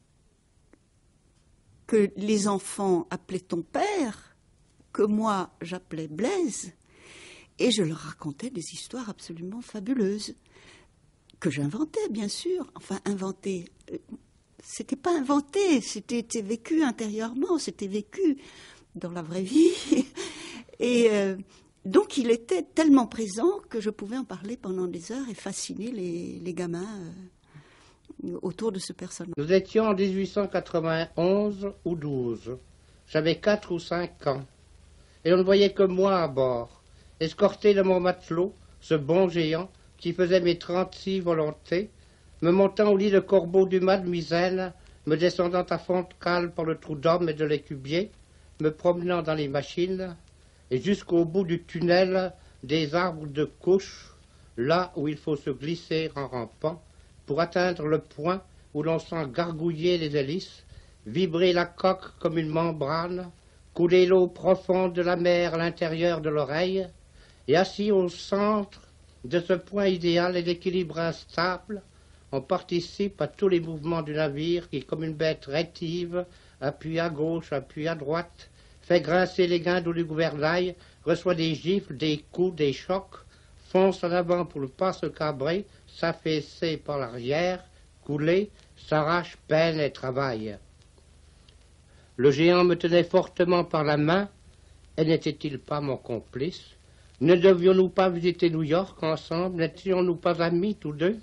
que les enfants appelaient ton père, que moi j'appelais Blaise, et je leur racontais des histoires absolument fabuleuses, que j'inventais bien sûr, enfin inventé, c'était pas inventé, c'était, c'était vécu intérieurement, c'était vécu dans la vraie vie, et euh, donc il était tellement présent que je pouvais en parler pendant des heures et fasciner les, les gamins euh, autour de ce personnage. Nous étions en dix-huit cent quatre-vingt-onze ou douze. J'avais quatre ou cinq ans. Et on ne voyait que moi à bord, escorté de mon matelot, ce bon géant, qui faisait mes trente-six volontés, me montant au lit de corbeau du Mademoiselle, me descendant à fond de cale par le trou d'homme et de l'écubier, me promenant dans les machines, et jusqu'au bout du tunnel des arbres de couche, là où il faut se glisser en rampant, pour atteindre le point où l'on sent gargouiller les hélices, vibrer la coque comme une membrane, couler l'eau profonde de la mer à l'intérieur de l'oreille, et assis au centre de ce point idéal et d'équilibre instable, on participe à tous les mouvements du navire qui, comme une bête rétive, appuie à gauche, appuie à droite, fait grincer les guindes du gouvernail, reçoit des gifles, des coups, des chocs, fonce en avant pour ne pas se cabrer, s'affaisser par l'arrière, couler, s'arrache, peine et travaille. Le géant me tenait fortement par la main, et n'était-il pas mon complice? Ne devions-nous pas visiter New York ensemble? N'étions-nous pas amis tous deux?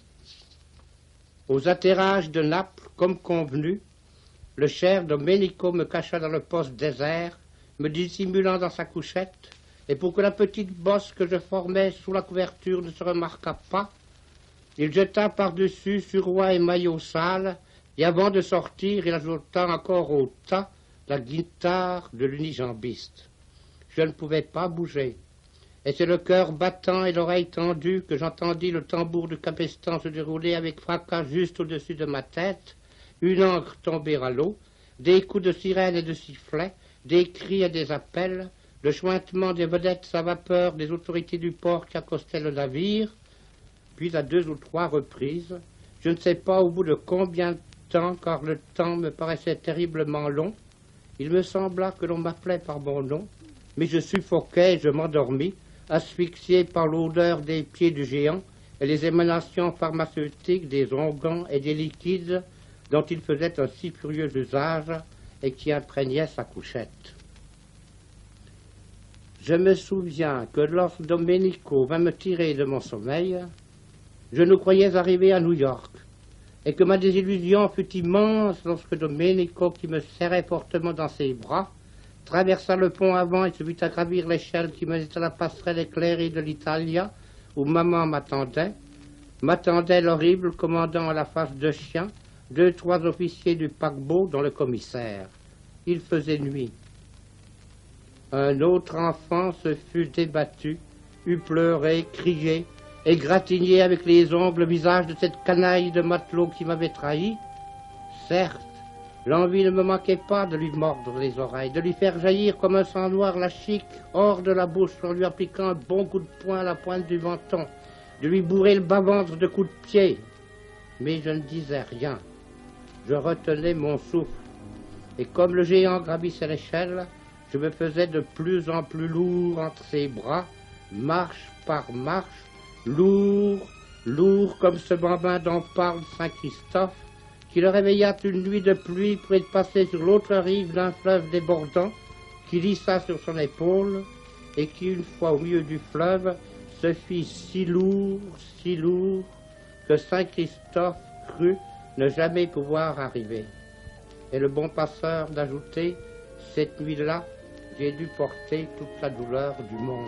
Aux atterrages de Naples, comme convenu, le cher Domenico me cacha dans le poste désert, me dissimulant dans sa couchette, et pour que la petite bosse que je formais sous la couverture ne se remarquât pas, il jeta par-dessus suroît et maillot sale, et avant de sortir, il ajouta encore au tas la guitare de l'unijambiste. Je ne pouvais pas bouger, et c'est le cœur battant et l'oreille tendue que j'entendis le tambour du capestan se dérouler avec fracas juste au-dessus de ma tête, une ancre tomber à l'eau, des coups de sirène et de sifflet, des cris et des appels, le chointement des vedettes à vapeur des autorités du port qui accostaient le navire, puis à deux ou trois reprises, je ne sais pas au bout de combien de temps, car le temps me paraissait terriblement long, il me sembla que l'on m'appelait par mon nom, mais je suffoquais et je m'endormis, asphyxié par l'odeur des pieds du géant et les émanations pharmaceutiques des onguents et des liquides dont il faisait un si furieux usage et qui imprégnaient sa couchette. Je me souviens que lorsque Domenico vint me tirer de mon sommeil, je nous croyais arriver à New York, et que ma désillusion fut immense lorsque Domenico, qui me serrait fortement dans ses bras, traversa le pont avant et se mit à gravir l'échelle qui menait à la passerelle éclairée de l'Italia, où maman m'attendait, m'attendait l'horrible commandant à la face de chien, deux, trois officiers du paquebot dont le commissaire. Il faisait nuit. Un autre enfant se fut débattu, eut pleuré, crié, égratigné avec les ongles le visage de cette canaille de matelot qui m'avait trahi. Certes, L'envie ne me manquait pas de lui mordre les oreilles, de lui faire jaillir comme un sang noir la chic hors de la bouche en lui appliquant un bon coup de poing à la pointe du menton, de lui bourrer le bas-ventre de coups de pied. Mais je ne disais rien. Je retenais mon souffle. Et comme le géant gravissait l'échelle, je me faisais de plus en plus lourd entre ses bras, marche par marche, lourd, lourd comme ce bambin dont parle Saint-Christophe, qui le réveilla une nuit de pluie près de passer sur l'autre rive d'un fleuve débordant, qui lissa sur son épaule, et qui, une fois au milieu du fleuve, se fit si lourd, si lourd, que Saint-Christophe crut ne jamais pouvoir arriver. Et le bon passeur d'ajouter, cette nuit-là, j'ai dû porter toute la douleur du monde.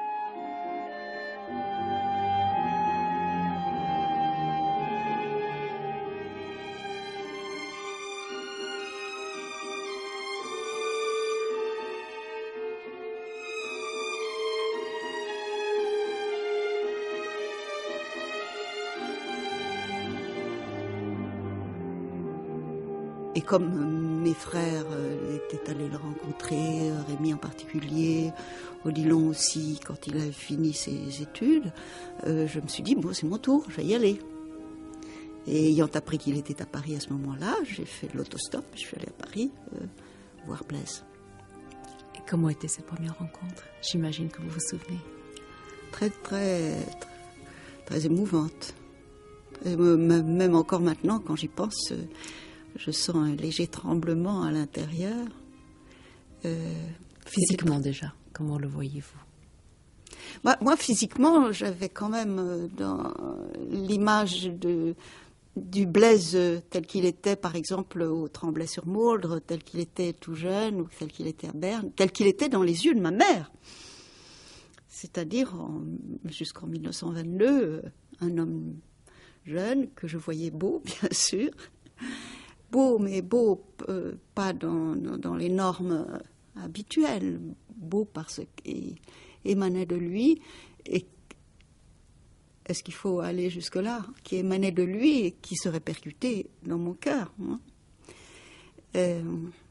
Et comme mes frères étaient allés le rencontrer, Rémi en particulier, Odilon aussi, quand il a fini ses études, euh, je me suis dit, bon, c'est mon tour, je vais y aller. Et ayant appris qu'il était à Paris à ce moment-là, j'ai fait l'autostop, je suis allée à Paris euh, voir Blaise. Et comment était cette première rencontre? J'imagine que vous vous souvenez. Très, très, très, très émouvante. Et même encore maintenant, quand j'y pense, je sens un léger tremblement à l'intérieur. Euh, Physiquement très... déjà, comment le voyez-vous? Moi, moi, physiquement, j'avais quand même dans l'image de, du Blaise tel qu'il était, par exemple, au Tremblay-sur-Mauldre, tel qu'il était tout jeune, ou tel qu'il était à Berne, tel qu'il était dans les yeux de ma mère. C'est-à-dire, jusqu'en mille neuf cent vingt-deux, un homme jeune, que je voyais beau, bien sûr. Beau, mais beau, euh, pas dans, dans, dans les normes habituelles. Beau parce qu'il émanait de lui. Et est-ce qu'il faut aller jusque-là? Qui émanait de lui et qui se répercutait dans mon cœur. Hein. Euh,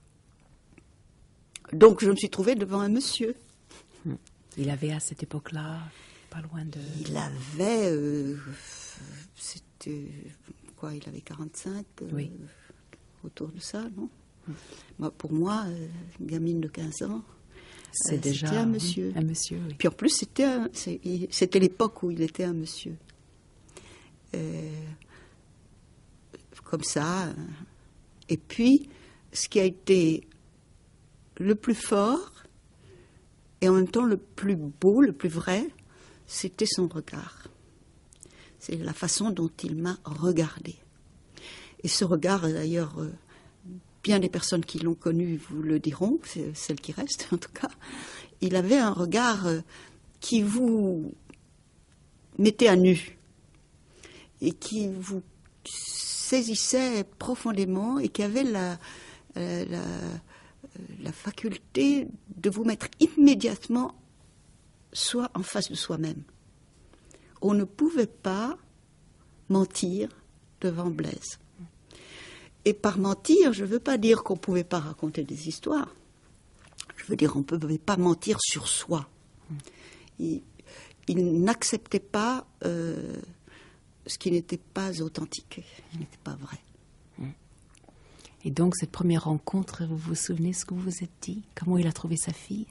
donc je me suis trouvée devant un monsieur. Il avait à cette époque-là, pas loin de... Il avait... Euh, c'était... Quoi, il avait quarante-cinq euh, oui. Autour de ça, non mmh. Bah, pour moi, euh, une gamine de quinze ans, c'est euh, déjà c'était un monsieur. Un monsieur oui. Puis en plus, c'était, un, c'est, c'était l'époque où il était un monsieur. Euh, comme ça. Euh, et puis, ce qui a été le plus fort, et en même temps le plus beau, le plus vrai, c'était son regard. C'est la façon dont il m'a regardé. Et ce regard, d'ailleurs, euh, bien des personnes qui l'ont connu vous le diront, c'est celles qui restent en tout cas, il avait un regard euh, qui vous mettait à nu et qui vous saisissait profondément et qui avait la, euh, la, la faculté de vous mettre immédiatement soit en face de soi-même. On ne pouvait pas mentir devant Blaise. Et par mentir, je ne veux pas dire qu'on ne pouvait pas raconter des histoires. Je veux dire qu'on ne pouvait pas mentir sur soi. Il, il n'acceptait pas euh, ce qui n'était pas authentique, qui n'était pas vrai. Et donc, cette première rencontre, vous vous souvenez ce que vous vous êtes dit? Comment il a trouvé sa fille?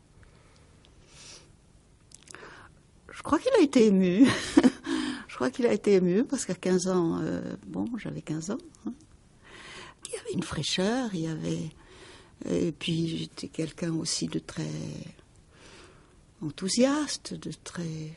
Je crois qu'il a été ému. Je crois qu'il a été ému parce qu'à quinze ans, euh, bon, j'avais quinze ans. Hein. Il y avait une fraîcheur, il y avait... Et puis j'étais quelqu'un aussi de très enthousiaste, de très...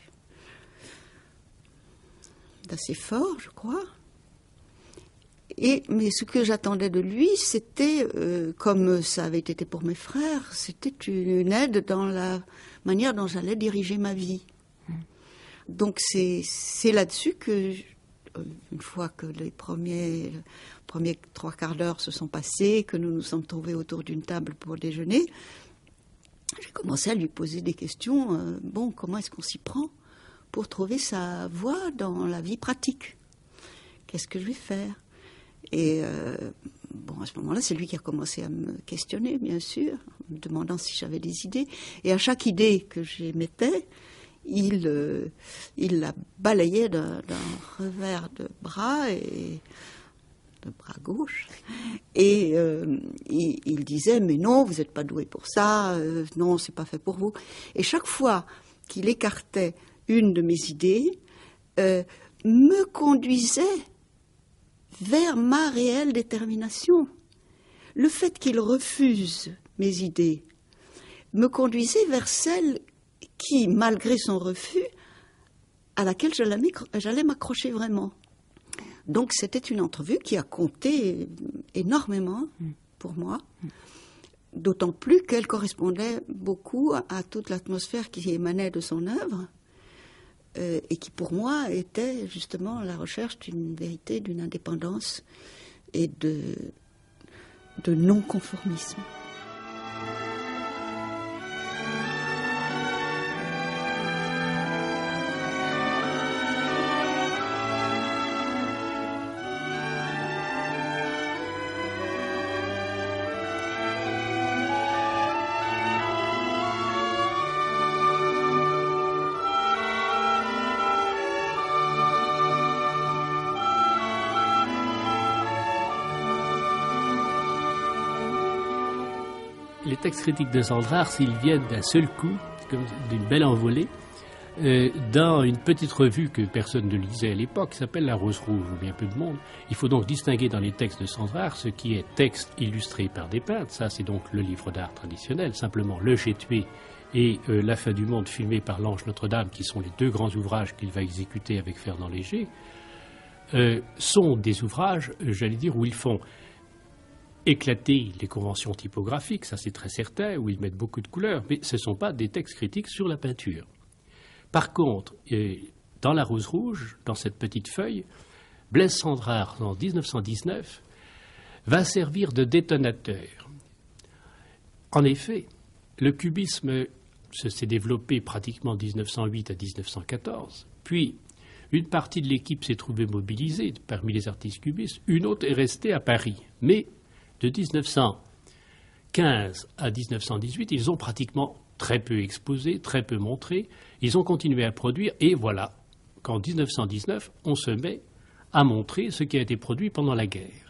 d'assez fort, je crois. Et, mais ce que j'attendais de lui, c'était, euh, comme ça avait été pour mes frères, c'était une aide dans la manière dont j'allais diriger ma vie. Donc c'est, c'est là-dessus que, une fois que les premiers, les premiers trois quarts d'heure se sont passés, que nous nous sommes trouvés autour d'une table pour déjeuner, j'ai commencé à lui poser des questions. Euh, bon, comment est-ce qu'on s'y prend pour trouver sa voie dans la vie pratique? Qu'est-ce que je vais faire? Et euh, bon, à ce moment-là, c'est lui qui a commencé à me questionner, bien sûr, en me demandant si j'avais des idées. Et à chaque idée que j'émettais, il, euh, il la balayait d'un, d'un revers de bras, et de bras gauche. Et euh, il, il disait, mais non, vous n'êtes pas doué pour ça, euh, non, c'est pas fait pour vous. Et chaque fois qu'il écartait une de mes idées, euh, me conduisait vers ma réelle détermination. Le fait qu'il refuse mes idées me conduisait vers celle qui, malgré son refus, à laquelle j'allais m'accrocher vraiment. Donc c'était une entrevue qui a compté énormément pour moi, d'autant plus qu'elle correspondait beaucoup à toute l'atmosphère qui émanait de son œuvre. Euh, et qui pour moi était justement la recherche d'une vérité, d'une indépendance et de, de non-conformisme. Les textes critiques de Sandrars, s'ils viennent d'un seul coup, comme d'une belle envolée, euh, dans une petite revue que personne ne lisait à l'époque, qui s'appelle La Rose Rouge, ou bien peu de monde. Il faut donc distinguer dans les textes de Sandrars ce qui est texte illustré par des peintres, ça c'est donc le livre d'art traditionnel, simplement Le J'ai tué et euh, La fin du monde filmé par l'Ange Notre-Dame, qui sont les deux grands ouvrages qu'il va exécuter avec Fernand Léger, euh, sont des ouvrages, j'allais dire, où ils font éclater les conventions typographiques, ça c'est très certain, où ils mettent beaucoup de couleurs, mais ce ne sont pas des textes critiques sur la peinture. Par contre, euh, dans La Rose Rouge, dans cette petite feuille, Blaise Sandrars, en dix-neuf cent dix-neuf, va servir de détonateur. En effet, le cubisme s'est développé pratiquement de dix-neuf cent huit à dix-neuf cent quatorze, puis une partie de l'équipe s'est trouvée mobilisée parmi les artistes cubistes, une autre est restée à Paris, mais de dix-neuf cent quinze à dix-neuf cent dix-huit, ils ont pratiquement très peu exposé, très peu montré. Ils ont continué à produire et voilà qu'en dix-neuf cent dix-neuf, on se met à montrer ce qui a été produit pendant la guerre.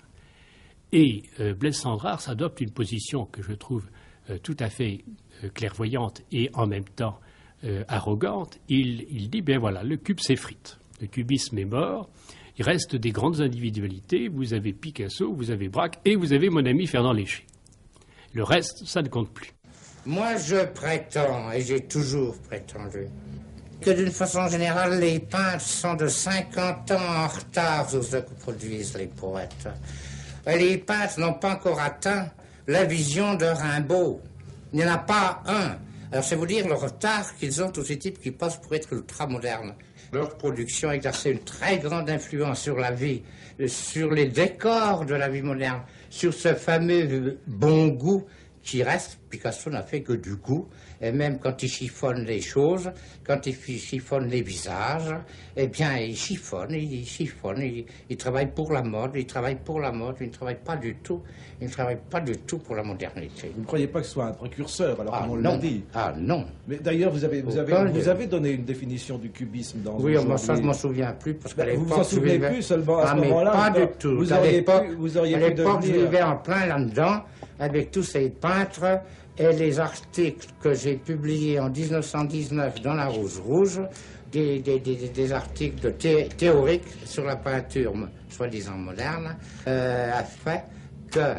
Et euh, Blaise Sandrars adopte une position que je trouve euh, tout à fait euh, clairvoyante et en même temps euh, arrogante. Il, il dit, bien voilà, le cube s'effrite, le cubisme est mort. Il reste des grandes individualités, vous avez Picasso, vous avez Braque et vous avez mon ami Fernand Léger. Le reste, ça ne compte plus. Moi, je prétends, et j'ai toujours prétendu, que d'une façon générale, les peintres sont de cinquante ans en retard sur ce que produisent les poètes. Et les peintres n'ont pas encore atteint la vision de Rimbaud. Il n'y en a pas un. Alors, c'est vous dire le retard qu'ils ont, tous ces types qui passent pour être ultramodernes. Leur production a exercé une très grande influence sur la vie, sur les décors de la vie moderne, sur ce fameux bon goût qui reste. Picasso n'a fait que du goût, et même quand il chiffonne les choses, quand il chiffonne les visages, eh bien, il chiffonne, il chiffonne, il, il travaille pour la mode, il travaille pour la mode, il ne travaille pas du tout, il ne travaille pas du tout pour la modernité. Vous ne croyez pas que ce soit un précurseur, alors ah, comme on l'a dit? Ah non. Mais d'ailleurs, vous avez, vous, avez, vous avez donné une définition du cubisme dans oui, un moi, ça, je ne m'en souviens plus, parce qu'à ben, l'époque... Vous vous en souvenez vivais... plus seulement à ah, ce moment-là? Pas du tout. Vous à auriez l'époque, pu, vous auriez à pu l'époque devenir... je vivais en plein là-dedans, avec tous ces peintres, et les articles que j'ai publiés en dix-neuf cent dix-neuf dans La Rose Rouge, des, des, des, des articles de thé, théoriques sur la peinture, soi-disant moderne, euh, a fait que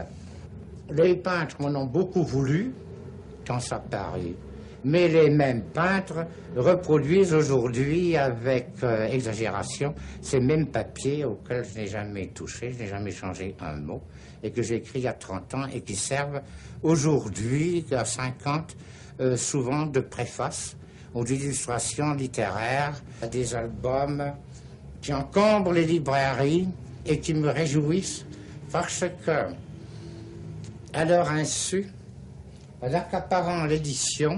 les peintres m'en ont beaucoup voulu, quand ça paraît, mais les mêmes peintres reproduisent aujourd'hui avec euh, exagération ces mêmes papiers auxquels je n'ai jamais touché, je n'ai jamais changé un mot, et que j'ai écrit il y a trente ans et qui servent aujourd'hui, à cinquante, euh, souvent de préface aux illustrations littéraires, à des albums qui encombrent les librairies et qui me réjouissent parce que, à leur insu, en accaparant l'édition,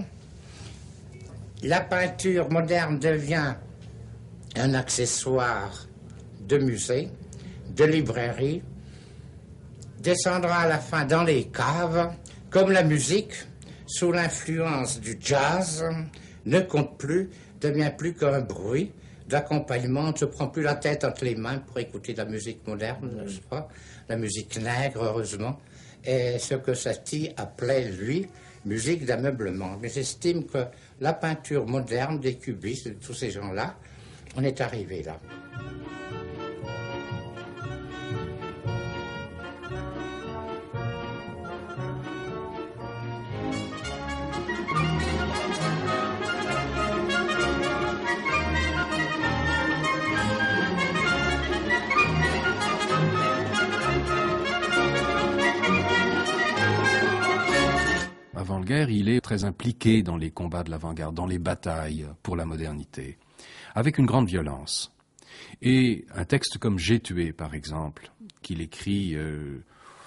la peinture moderne devient un accessoire de musée, de librairie, descendra à la fin dans les caves, comme la musique, sous l'influence du jazz, ne compte plus, devient plus qu'un bruit d'accompagnement, on ne se prend plus la tête entre les mains pour écouter de la musique moderne, n'est-ce pas? La musique nègre, heureusement, et ce que Satie appelait, lui, musique d'ameublement. Mais j'estime que la peinture moderne des cubistes, de tous ces gens-là, on est arrivé là. Avant-guerre, il est très impliqué dans les combats de l'avant-garde, dans les batailles pour la modernité, avec une grande violence. Et un texte comme « J'ai tué », par exemple, qu'il écrit euh,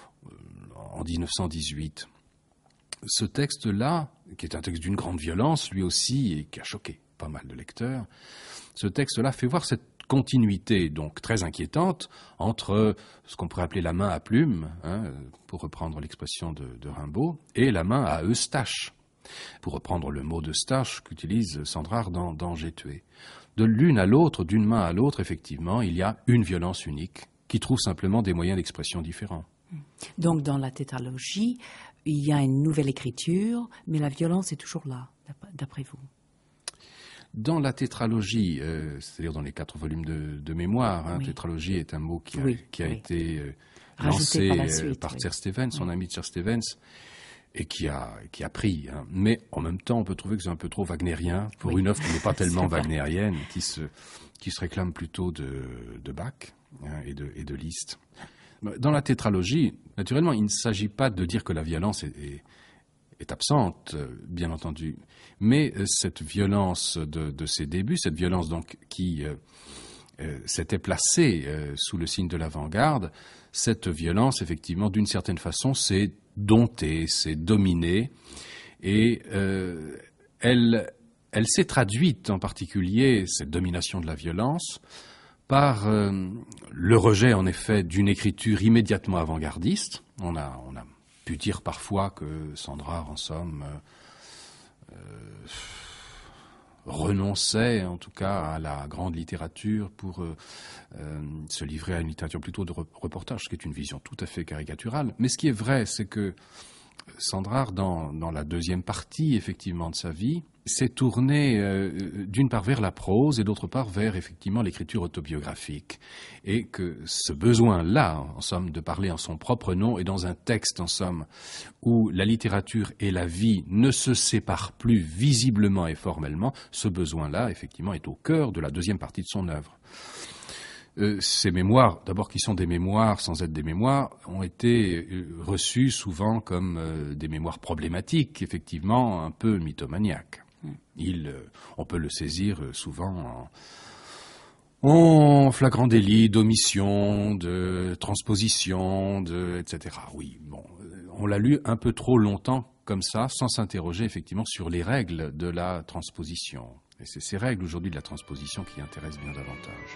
en dix-neuf cent dix-huit, ce texte-là, qui est un texte d'une grande violence, lui aussi, et qui a choqué pas mal de lecteurs, ce texte-là fait voir cette continuité, donc très inquiétante, entre ce qu'on pourrait appeler la main à plume, hein, pour reprendre l'expression de, de Rimbaud, et la main à Eustache, pour reprendre le mot d'Eustache qu'utilise Sandrard dans, dans J'ai tué. De l'une à l'autre, d'une main à l'autre, effectivement, il y a une violence unique, qui trouve simplement des moyens d'expression différents. Donc, dans la tétralogie, il y a une nouvelle écriture, mais la violence est toujours là, d'après vous? Dans la tétralogie, euh, c'est-à-dire dans les quatre volumes de, de mémoire, hein, oui. Tétralogie est un mot qui a, oui, qui a oui. été euh, lancé par, la euh, suite, par oui. Sir Stevens, son oui. ami Sir Stevens, et qui a, qui a pris. Hein. Mais en même temps, on peut trouver que c'est un peu trop wagnérien pour oui. une œuvre qui n'est pas tellement wagnérienne, qui se, qui se réclame plutôt de, de Bach hein, et, de, et de Liszt. Dans la tétralogie, naturellement, il ne s'agit pas de dire que la violence est, est est absente, bien entendu. Mais euh, cette violence de, de ses débuts, cette violence donc qui euh, euh, s'était placée euh, sous le signe de l'avant-garde, cette violence, effectivement, d'une certaine façon, s'est domptée, s'est dominée, et euh, elle, elle s'est traduite, en particulier, cette domination de la violence, par euh, le rejet, en effet, d'une écriture immédiatement avant-gardiste. On a, on a pu dire parfois que Sandrard, en somme, euh, euh, renonçait en tout cas à la grande littérature pour euh, euh, se livrer à une littérature plutôt de reportage, ce qui est une vision tout à fait caricaturale. Mais ce qui est vrai, c'est que Sandrard, dans, dans la deuxième partie, effectivement, de sa vie, s'est tourné euh, d'une part vers la prose et d'autre part vers, effectivement, l'écriture autobiographique. Et que ce besoin-là, en somme, de parler en son propre nom et dans un texte, en somme, où la littérature et la vie ne se séparent plus visiblement et formellement, ce besoin-là, effectivement, est au cœur de la deuxième partie de son œuvre. Euh, ces mémoires, d'abord qui sont des mémoires sans être des mémoires, ont été euh, reçues souvent comme euh, des mémoires problématiques, effectivement un peu mythomaniaques. Il, euh, on peut le saisir euh, souvent en, en flagrant délit, d'omission, de transposition, de, et cetera. Oui, bon, euh, on l'a lu un peu trop longtemps comme ça, sans s'interroger effectivement sur les règles de la transposition. Et c'est ces règles aujourd'hui de la transposition qui intéressent bien davantage.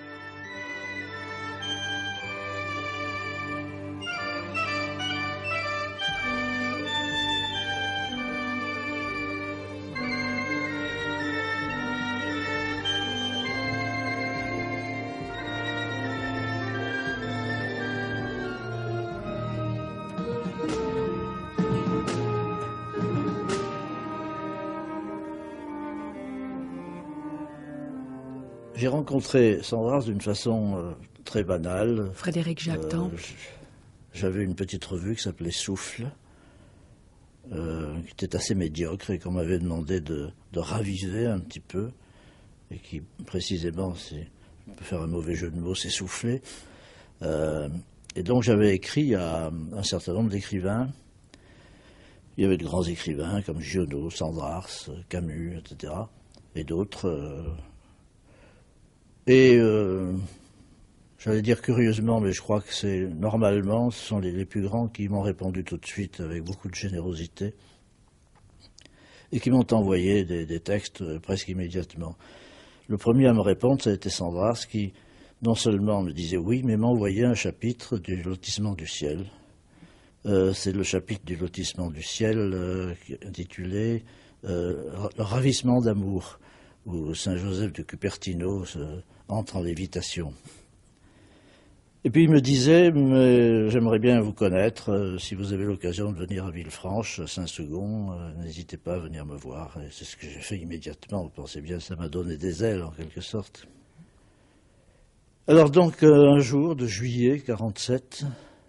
J'ai rencontré Sandrard d'une façon euh, très banale. Frédéric Jacquetemps. Euh, J'avais une petite revue qui s'appelait Souffle, euh, qui était assez médiocre et qu'on m'avait demandé de, de raviver un petit peu, et qui, précisément, c'est, on peut faire un mauvais jeu de mots, c'est souffler. Euh, et donc j'avais écrit à un certain nombre d'écrivains. Il y avait de grands écrivains comme Giono, Sandrars, Camus, et cetera, et d'autres... Euh, Et euh, j'allais dire curieusement, mais je crois que c'est normalement, ce sont les, les plus grands qui m'ont répondu tout de suite avec beaucoup de générosité et qui m'ont envoyé des, des textes presque immédiatement. Le premier à me répondre, ça a été Sandrars qui non seulement me disait oui, mais m'a envoyé un chapitre du Lotissement du ciel, Euh, c'est le chapitre du lotissement du ciel euh, intitulé euh, « Le ravissement d'amour », où Saint Joseph de Cupertino euh, entre en lévitation. Et puis il me disait, j'aimerais bien vous connaître, euh, si vous avez l'occasion de venir à Villefranche, Saint-Second, euh, n'hésitez pas à venir me voir. Et c'est ce que j'ai fait immédiatement, vous pensez bien, ça m'a donné des ailes en quelque sorte. Alors donc, euh, un jour de juillet quarante-sept,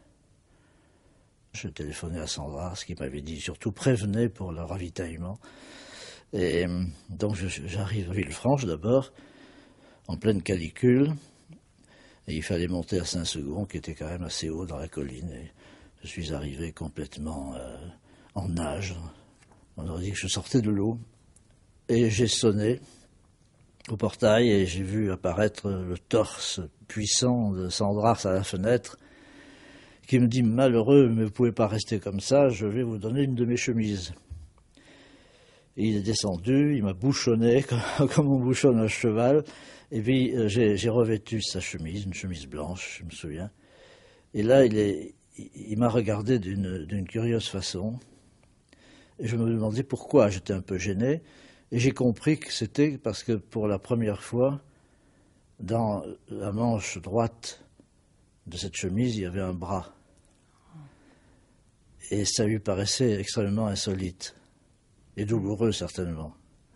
je téléphonais à Sandras, qui m'avait dit surtout prévenez pour le ravitaillement. Et donc j'arrive à Villefranche d'abord, en pleine canicule. Et il fallait monter à Saint-Second, qui était quand même assez haut dans la colline. Et je suis arrivé complètement euh, en nage. On aurait dit que je sortais de l'eau. Et j'ai sonné au portail et j'ai vu apparaître le torse puissant de Sandras à la fenêtre, qui me dit « Malheureux, mais vous ne pouvez pas rester comme ça, je vais vous donner une de mes chemises. » Et il est descendu, il m'a bouchonné comme, comme on bouchonne un cheval. Et puis euh, j'ai, j'ai revêtu sa chemise, une chemise blanche, je me souviens. Et là, il, est, il, il m'a regardé d'une, d'une curieuse façon. Et je me demandais pourquoi, j'étais un peu gêné. Et j'ai compris que c'était parce que pour la première fois, dans la manche droite de cette chemise, il y avait un bras. Et ça lui paraissait extrêmement insolite. Et douloureux, certainement.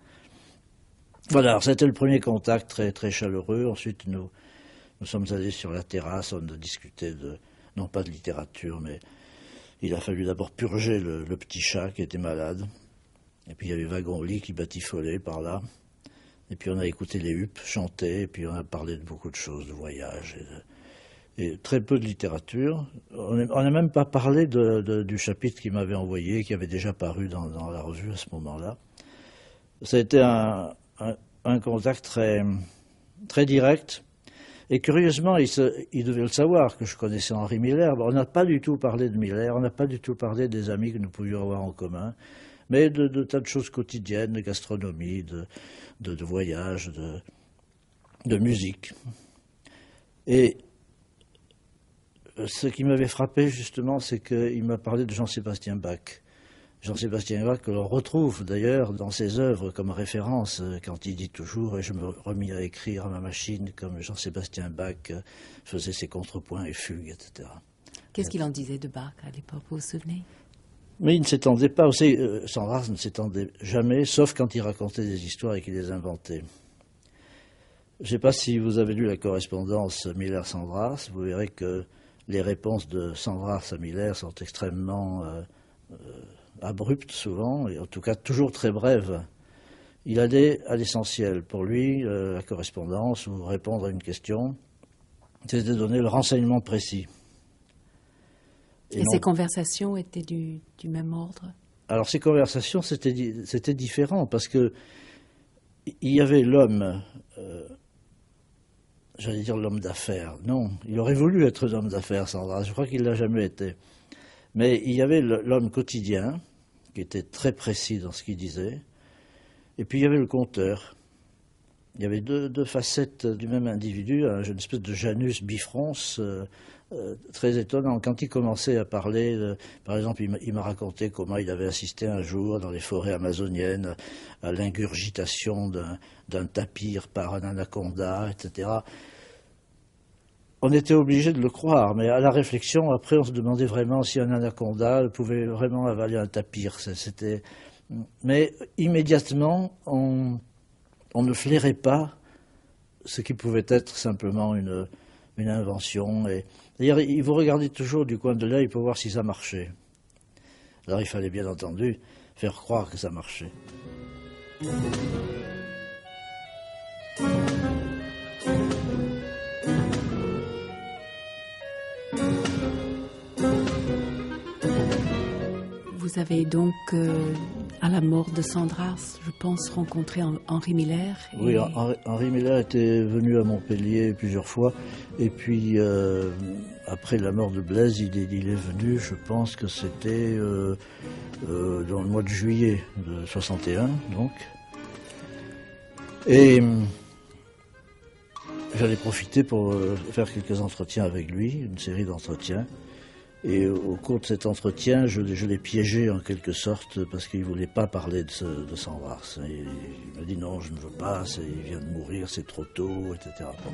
Voilà, c'était le premier contact très, très chaleureux. Ensuite, nous, nous sommes allés sur la terrasse, on a discuté de, non pas de littérature, mais il a fallu d'abord purger le, le petit chat qui était malade. Et puis il y avait Wagon-Lit qui batifolait par là. Et puis on a écouté les huppes chanter, et puis on a parlé de beaucoup de choses, de voyage, et, de, et très peu de littérature. On n'a même pas parlé de, de, du chapitre qu'il m'avait envoyé, qui avait déjà paru dans, dans la revue à ce moment-là. Ça a été un... Un, un contact très, très direct. Et curieusement, il, se, il devait le savoir que je connaissais Henri Miller. Bon, on n'a pas du tout parlé de Miller, on n'a pas du tout parlé des amis que nous pouvions avoir en commun, mais de, de tas de choses quotidiennes, de gastronomie, de, de, de voyage, de, de musique. Et ce qui m'avait frappé, justement, c'est qu'il m'a parlé de Jean-Sébastien Bach. Jean-Sébastien Bach, que l'on retrouve d'ailleurs dans ses œuvres comme référence, quand il dit toujours « et je me remis à écrire à ma machine comme Jean-Sébastien Bach faisait ses contrepoints et fugues, et cetera » Qu'est-ce qu'il en disait de Bach à l'époque, vous vous souvenez? Mais il ne s'étendait pas, aussi, euh, Sandras ne s'étendait jamais, sauf quand il racontait des histoires et qu'il les inventait. Je ne sais pas si vous avez lu la correspondance Miller-Sandras, vous verrez que les réponses de Sandras à Miller sont extrêmement... Euh, euh, abrupte souvent, et en tout cas toujours très brève. Il allait à l'essentiel. Pour lui, euh, la correspondance ou répondre à une question, c'était donner le renseignement précis. Et, et non... ces conversations étaient du, du même ordre? Alors ces conversations, c'était, c'était différent, parce que il y avait l'homme, euh, j'allais dire l'homme d'affaires. Non, il aurait voulu être l'homme d'affaires, Sandra, je crois qu'il ne l'a jamais été. Mais il y avait l'homme quotidien, qui était très précis dans ce qu'il disait, et puis il y avait le conteur. Il y avait deux, deux facettes du même individu, une espèce de Janus bifrons, euh, euh, très étonnant. Quand il commençait à parler, euh, par exemple, il m'a raconté comment il avait assisté un jour dans les forêts amazoniennes à l'ingurgitation d'un, d'un tapir par un anaconda, et cetera. On était obligé de le croire, mais à la réflexion, après, on se demandait vraiment si un anaconda pouvait vraiment avaler un tapir. C'était... Mais immédiatement, on, on ne flairait pas ce qui pouvait être simplement une, une invention. Et, d'ailleurs, il vous regardait toujours du coin de l'œil pour voir si ça marchait. Alors il fallait bien entendu faire croire que ça marchait. Vous avez donc, euh, à la mort de Sandras, je pense, rencontré Henri Miller. Et... Oui, Henri, Henri Miller était venu à Montpellier plusieurs fois. Et puis, euh, après la mort de Blaise, il est, il est venu, je pense que c'était euh, euh, dans le mois de juillet de soixante et un, donc. Et j'en ai profité pour euh, faire quelques entretiens avec lui, une série d'entretiens. Et au cours de cet entretien, je, je l'ai piégé en quelque sorte parce qu'il ne voulait pas parler de, ce, de Sandrars. Il, il m'a dit non, je ne veux pas, il vient de mourir, c'est trop tôt, et cetera. Bon.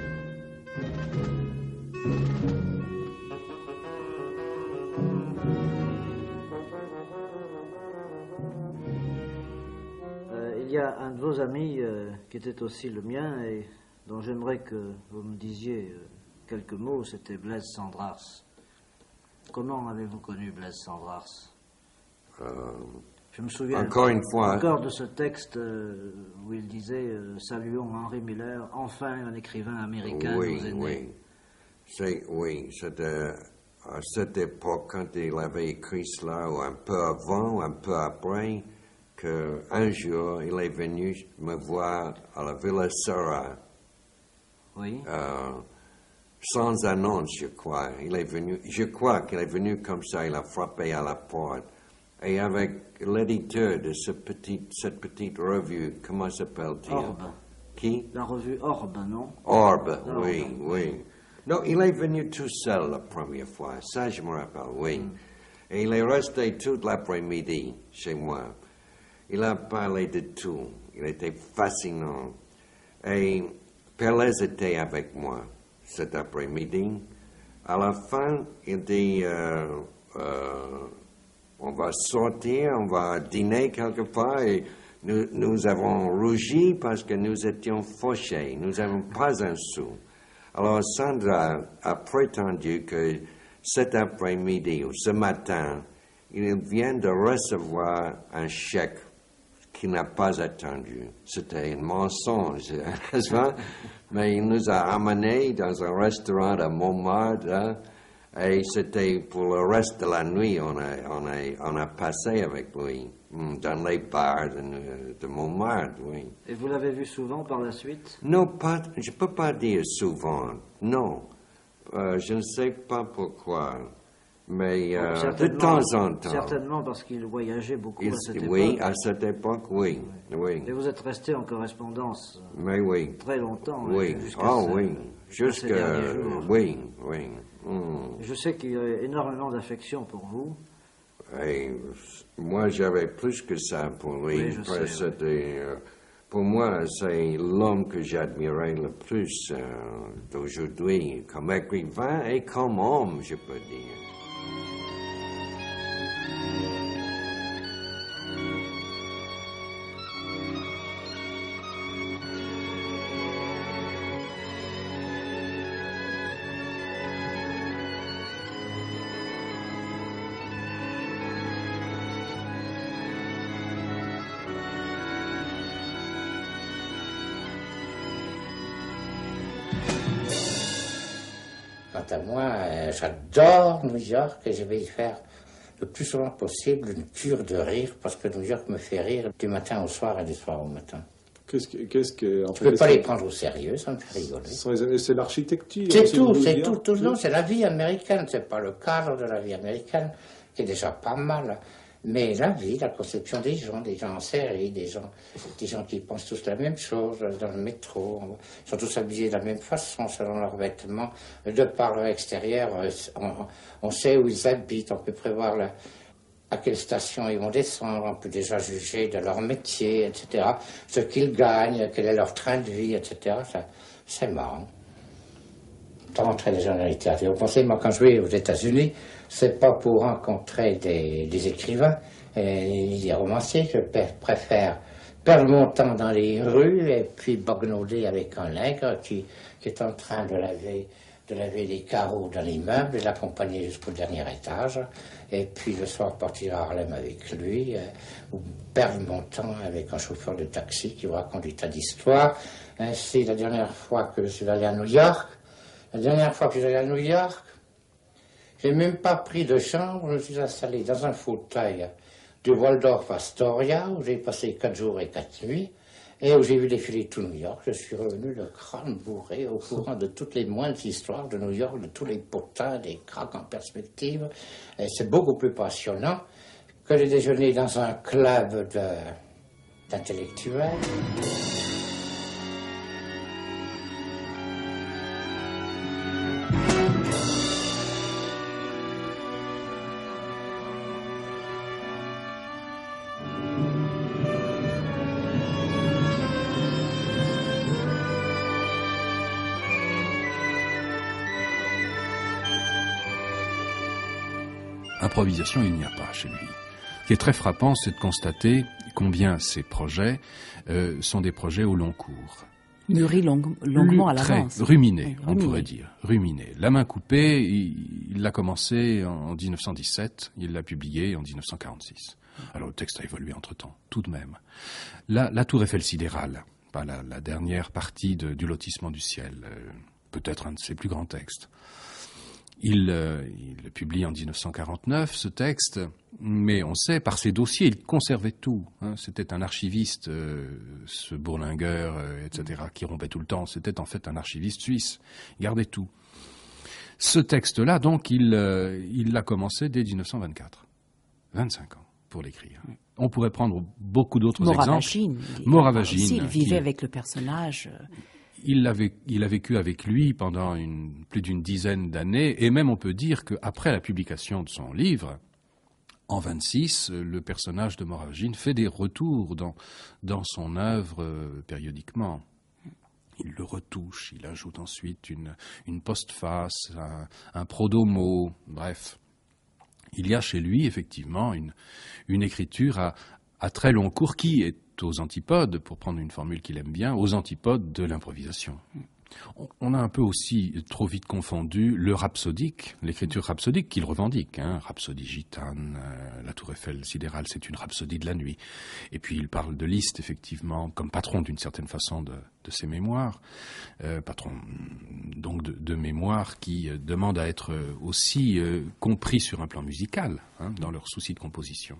Euh, il y a un de vos amis euh, qui était aussi le mien et dont j'aimerais que vous me disiez euh, quelques mots, c'était Blaise Sandrars. Comment avez-vous connu Blaise Sandrars? euh, Je me souviens encore une fois, encore de ce texte euh, où il disait euh, « Saluons Henry Miller, enfin un écrivain américain oui, nous est né. Oui, c'est, oui, c'était à cette époque, quand il avait écrit cela, ou un peu avant, ou un peu après, qu'un jour, il est venu me voir à la Villa Sera. Oui. Euh, sans annonce, je crois. Il est venu, je crois qu'il est venu comme ça, il a frappé à la porte. Et avec l'éditeur de ce petit, cette petite revue, comment s'appelle-t-il? Orbe. Qui? La revue Orbe, non? Orbe, Orbe. oui, oui. Non, il est venu tout seul la première fois, ça je me rappelle, oui. Mm. Et il est resté toute l'après-midi chez moi. Il a parlé de tout, il était fascinant. Et Pélez était avec moi cet après-midi. À la fin, il dit, euh, euh, on va sortir, on va dîner quelque part, et nous, nous avons rougi parce que nous étions fauchés, nous n'avons pas un sou. Alors Sandra a prétendu que cet après-midi ou ce matin, il vient de recevoir un chèque qu'il n'a pas attendu. C'était un mensonge, n'est-ce pas? Mais il nous a amenés dans un restaurant à Montmartre, hein, et c'était pour le reste de la nuit, on a, on a, on a passé avec lui, dans les bars de, de Montmartre, oui. Et vous l'avez vu souvent par la suite? Non, pas, je ne peux pas dire souvent, non. Euh, je ne sais pas pourquoi, mais euh, de temps en temps. Certainement parce qu'il voyageait beaucoup il, à cette époque. Oui, à cette époque, oui, oui. Et vous êtes resté en correspondance mais oui. très longtemps. Oui, oh oui, jusqu'à... Oui, oui. Mm. Je sais qu'il y a énormément d'affection pour vous. Et moi, j'avais plus que ça pour lui. Oui, je sais, c'était, oui. euh, pour moi, c'est l'homme que j'admirais le plus euh, d'aujourd'hui, comme écrivain et comme homme, je peux dire. Quant à moi, euh, j'adore New York et je vais y faire le plus souvent possible une cure de rire parce que New York me fait rire du matin au soir et du soir au matin. Qu'est-ce que, qu'est-ce que, en je ne peux pas les prendre au sérieux, ça me fait rigoler. C'est, c'est l'architecture. C'est tout, c'est tout, tout, non, c'est la vie américaine, c'est pas le cadre de la vie américaine qui est déjà pas mal. Mais la vie, la conception des gens, des gens en série, des gens, des gens qui pensent tous la même chose dans le métro, ils sont tous habillés de la même façon selon leurs vêtements. De par leur extérieur, on, on sait où ils habitent, on peut prévoir la, à quelle station ils vont descendre, on peut déjà juger de leur métier, et cetera, ce qu'ils gagnent, quel est leur train de vie, et cetera. Ça, c'est marrant. Pour rentrer des gens dans la littérature. Vous pensez, moi, quand je vais aux États-Unis, c'est pas pour rencontrer des, des écrivains et des romanciers. Je préfère perdre mon temps dans les rues et puis bagnauder avec un nègre qui, qui est en train de laver, de laver les carreaux dans l'immeuble et l'accompagner jusqu'au dernier étage. Et puis le soir partir à Harlem avec lui, euh, ou perdre mon temps avec un chauffeur de taxi qui vous raconte des tas d'histoires. Ainsi, la dernière fois que je suis allé à New York, la dernière fois que je suis allé à New York, j'ai même pas pris de chambre, je me suis installé dans un fauteuil du Waldorf Astoria, où j'ai passé quatre jours et quatre nuits, et où j'ai vu défiler tout New York. Je suis revenu le crâne bourré, au courant de toutes les moindres histoires de New York, de tous les potins, des cracks en perspective. Et c'est beaucoup plus passionnant que de déjeuner dans un club de, d'intellectuels. L'improvisation, il n'y a pas chez lui. Ce qui est très frappant, c'est de constater combien ces projets euh, sont des projets au long cours. Mûri long, longuement à Très l'avance. ruminé, Oui, on ruminé. pourrait dire. Ruminé. La main coupée, il l'a commencé en dix-neuf cent dix-sept, il l'a publié en dix-neuf cent quarante-six. Alors le texte a évolué entre-temps, tout de même. La, la Tour Eiffel sidérale, pas la, la dernière partie de, du Lotissement du ciel, euh, peut-être un de ses plus grands textes. Il, euh, il le publie en dix-neuf cent quarante-neuf, ce texte, mais on sait, par ses dossiers, il conservait tout. Hein. C'était un archiviste, euh, ce Bourlinguer, euh, et cetera, qui rompait tout le temps. C'était en fait un archiviste suisse. Il gardait tout. Ce texte-là, donc, il euh, il l'a commencé dès dix-neuf cent vingt-quatre. vingt-cinq ans pour l'écrire. On pourrait prendre beaucoup d'autres Moravagine, exemples. il, Moravagine. aussi, il vivait qui, avec le personnage. Il, avait, il a vécu avec lui pendant une, plus d'une dizaine d'années, et même on peut dire qu'après la publication de son livre, en vingt-six, le personnage de Moravagine fait des retours dans, dans son œuvre euh, périodiquement. Il le retouche, il ajoute ensuite une, une postface, un, un prodomo, bref. Il y a chez lui, effectivement, une, une écriture à, à très long cours qui est aux antipodes, pour prendre une formule qu'il aime bien, aux antipodes de l'improvisation. On a un peu aussi trop vite confondu le rhapsodique, l'écriture rhapsodique qu'il revendique. Hein, rhapsodie gitane, euh, la Tour Eiffel sidérale, c'est une rhapsodie de la nuit. Et puis il parle de Liszt, effectivement, comme patron d'une certaine façon de, de ses mémoires, euh, patron donc de, de mémoires qui euh, demandent à être aussi euh, compris sur un plan musical, hein, dans leur souci de composition.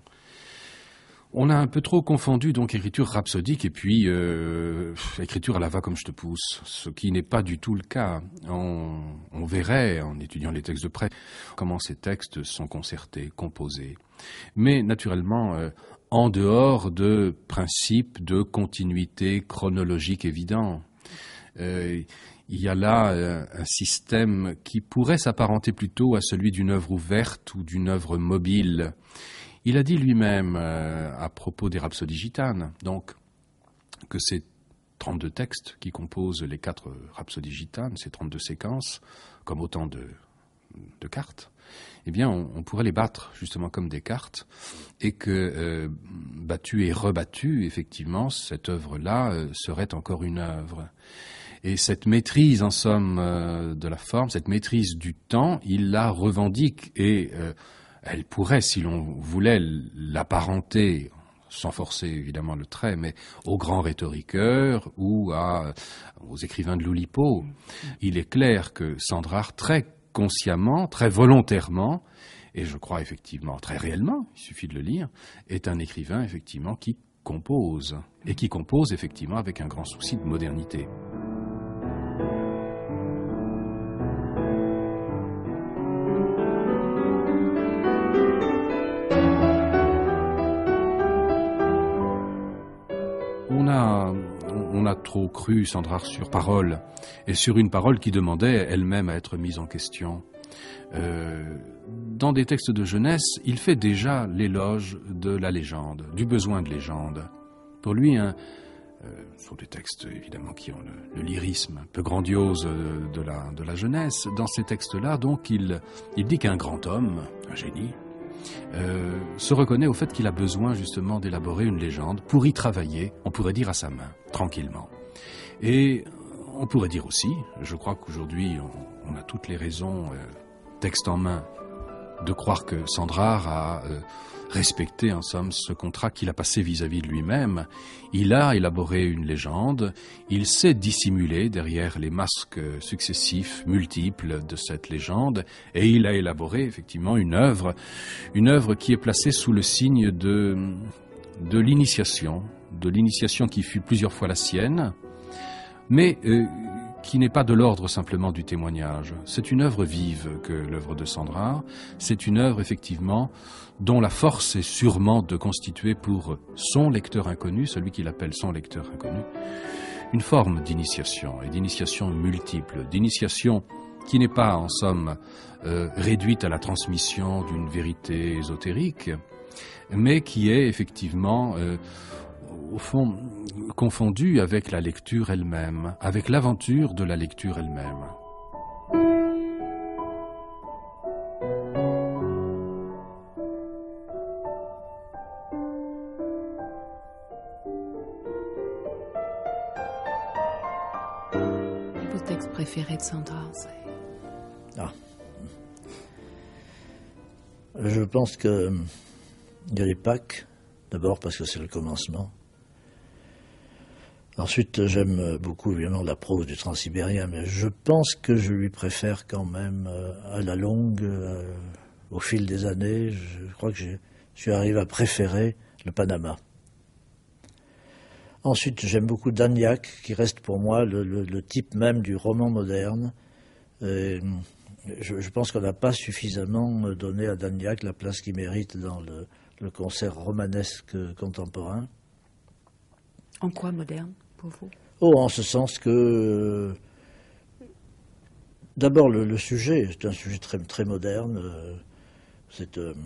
On a un peu trop confondu donc écriture rhapsodique et puis euh, écriture à la va comme je te pousse, ce qui n'est pas du tout le cas. On, on verrait, en étudiant les textes de près, comment ces textes sont concertés, composés. Mais naturellement, euh, en dehors de principes de continuité chronologique évidents. Euh, il y a là euh, un système qui pourrait s'apparenter plutôt à celui d'une œuvre ouverte ou d'une œuvre mobile. Il a dit lui-même, euh, à propos des rhapsodies gitanes, donc, que ces trente-deux textes qui composent les quatre rhapsodies gitanes, ces trente-deux séquences, comme autant de, de cartes, eh bien, on, on pourrait les battre justement comme des cartes, et que, euh, battue et rebattue, effectivement, cette œuvre-là euh, serait encore une œuvre. Et cette maîtrise, en somme, euh, de la forme, cette maîtrise du temps, il la revendique et euh, elle pourrait, si l'on voulait, l'apparenter, sans forcer évidemment le trait, mais aux grands rhétoriqueurs ou à, aux écrivains de l'Oulipo. Il est clair que Sandrard, très consciemment, très volontairement, et je crois effectivement très réellement, il suffit de le lire, est un écrivain effectivement qui compose, et qui compose effectivement avec un grand souci de modernité. On a, on a trop cru Sandrard sur parole, et sur une parole qui demandait elle-même à être mise en question. Euh, dans des textes de jeunesse, il fait déjà l'éloge de la légende, du besoin de légende. Pour lui, hein, euh, ce sont des textes évidemment qui ont le, le lyrisme un peu grandiose de la, de la jeunesse. Dans ces textes-là, donc, il, il dit qu'un grand homme, un génie, Euh, se reconnaît au fait qu'il a besoin justement d'élaborer une légende pour y travailler, on pourrait dire à sa main, tranquillement. Et on pourrait dire aussi, je crois qu'aujourd'hui on, on a toutes les raisons, euh, texte en main, de croire que Sandrard a euh, respecté en somme ce contrat qu'il a passé vis-à-vis de lui-même. Il a élaboré une légende, il sait dissimuler derrière les masques successifs, multiples de cette légende, et il a élaboré effectivement une œuvre, une œuvre qui est placée sous le signe de, de l'initiation, de l'initiation qui fut plusieurs fois la sienne, mais euh, qui n'est pas de l'ordre simplement du témoignage. C'est une œuvre vive que l'œuvre de Sandrard. C'est une œuvre, effectivement, dont la force est sûrement de constituer pour son lecteur inconnu, celui qu'il appelle son lecteur inconnu, une forme d'initiation, et d'initiation multiple, d'initiation qui n'est pas, en somme, euh, réduite à la transmission d'une vérité ésotérique, mais qui est, effectivement, euh, au fond, confondu avec la lecture elle-même, avec l'aventure de la lecture elle-même. texte préféré de Sandrars? Ah. Je pense que il y a les Pâques, d'abord parce que c'est le commencement. Ensuite, j'aime beaucoup, évidemment, la prose du Transsibérien, mais je pense que je lui préfère quand même, euh, à la longue, euh, au fil des années, je crois que je suis arrivé à préférer le Panama. Ensuite, j'aime beaucoup Dandiac, qui reste pour moi le, le, le type même du roman moderne. Et je, je pense qu'on n'a pas suffisamment donné à Dandiac la place qu'il mérite dans le, le concert romanesque contemporain. En quoi moderne, pour vous? Oh, en ce sens que... Euh, d'abord, le, le sujet, c'est un sujet très, très moderne. Euh, c'est euh,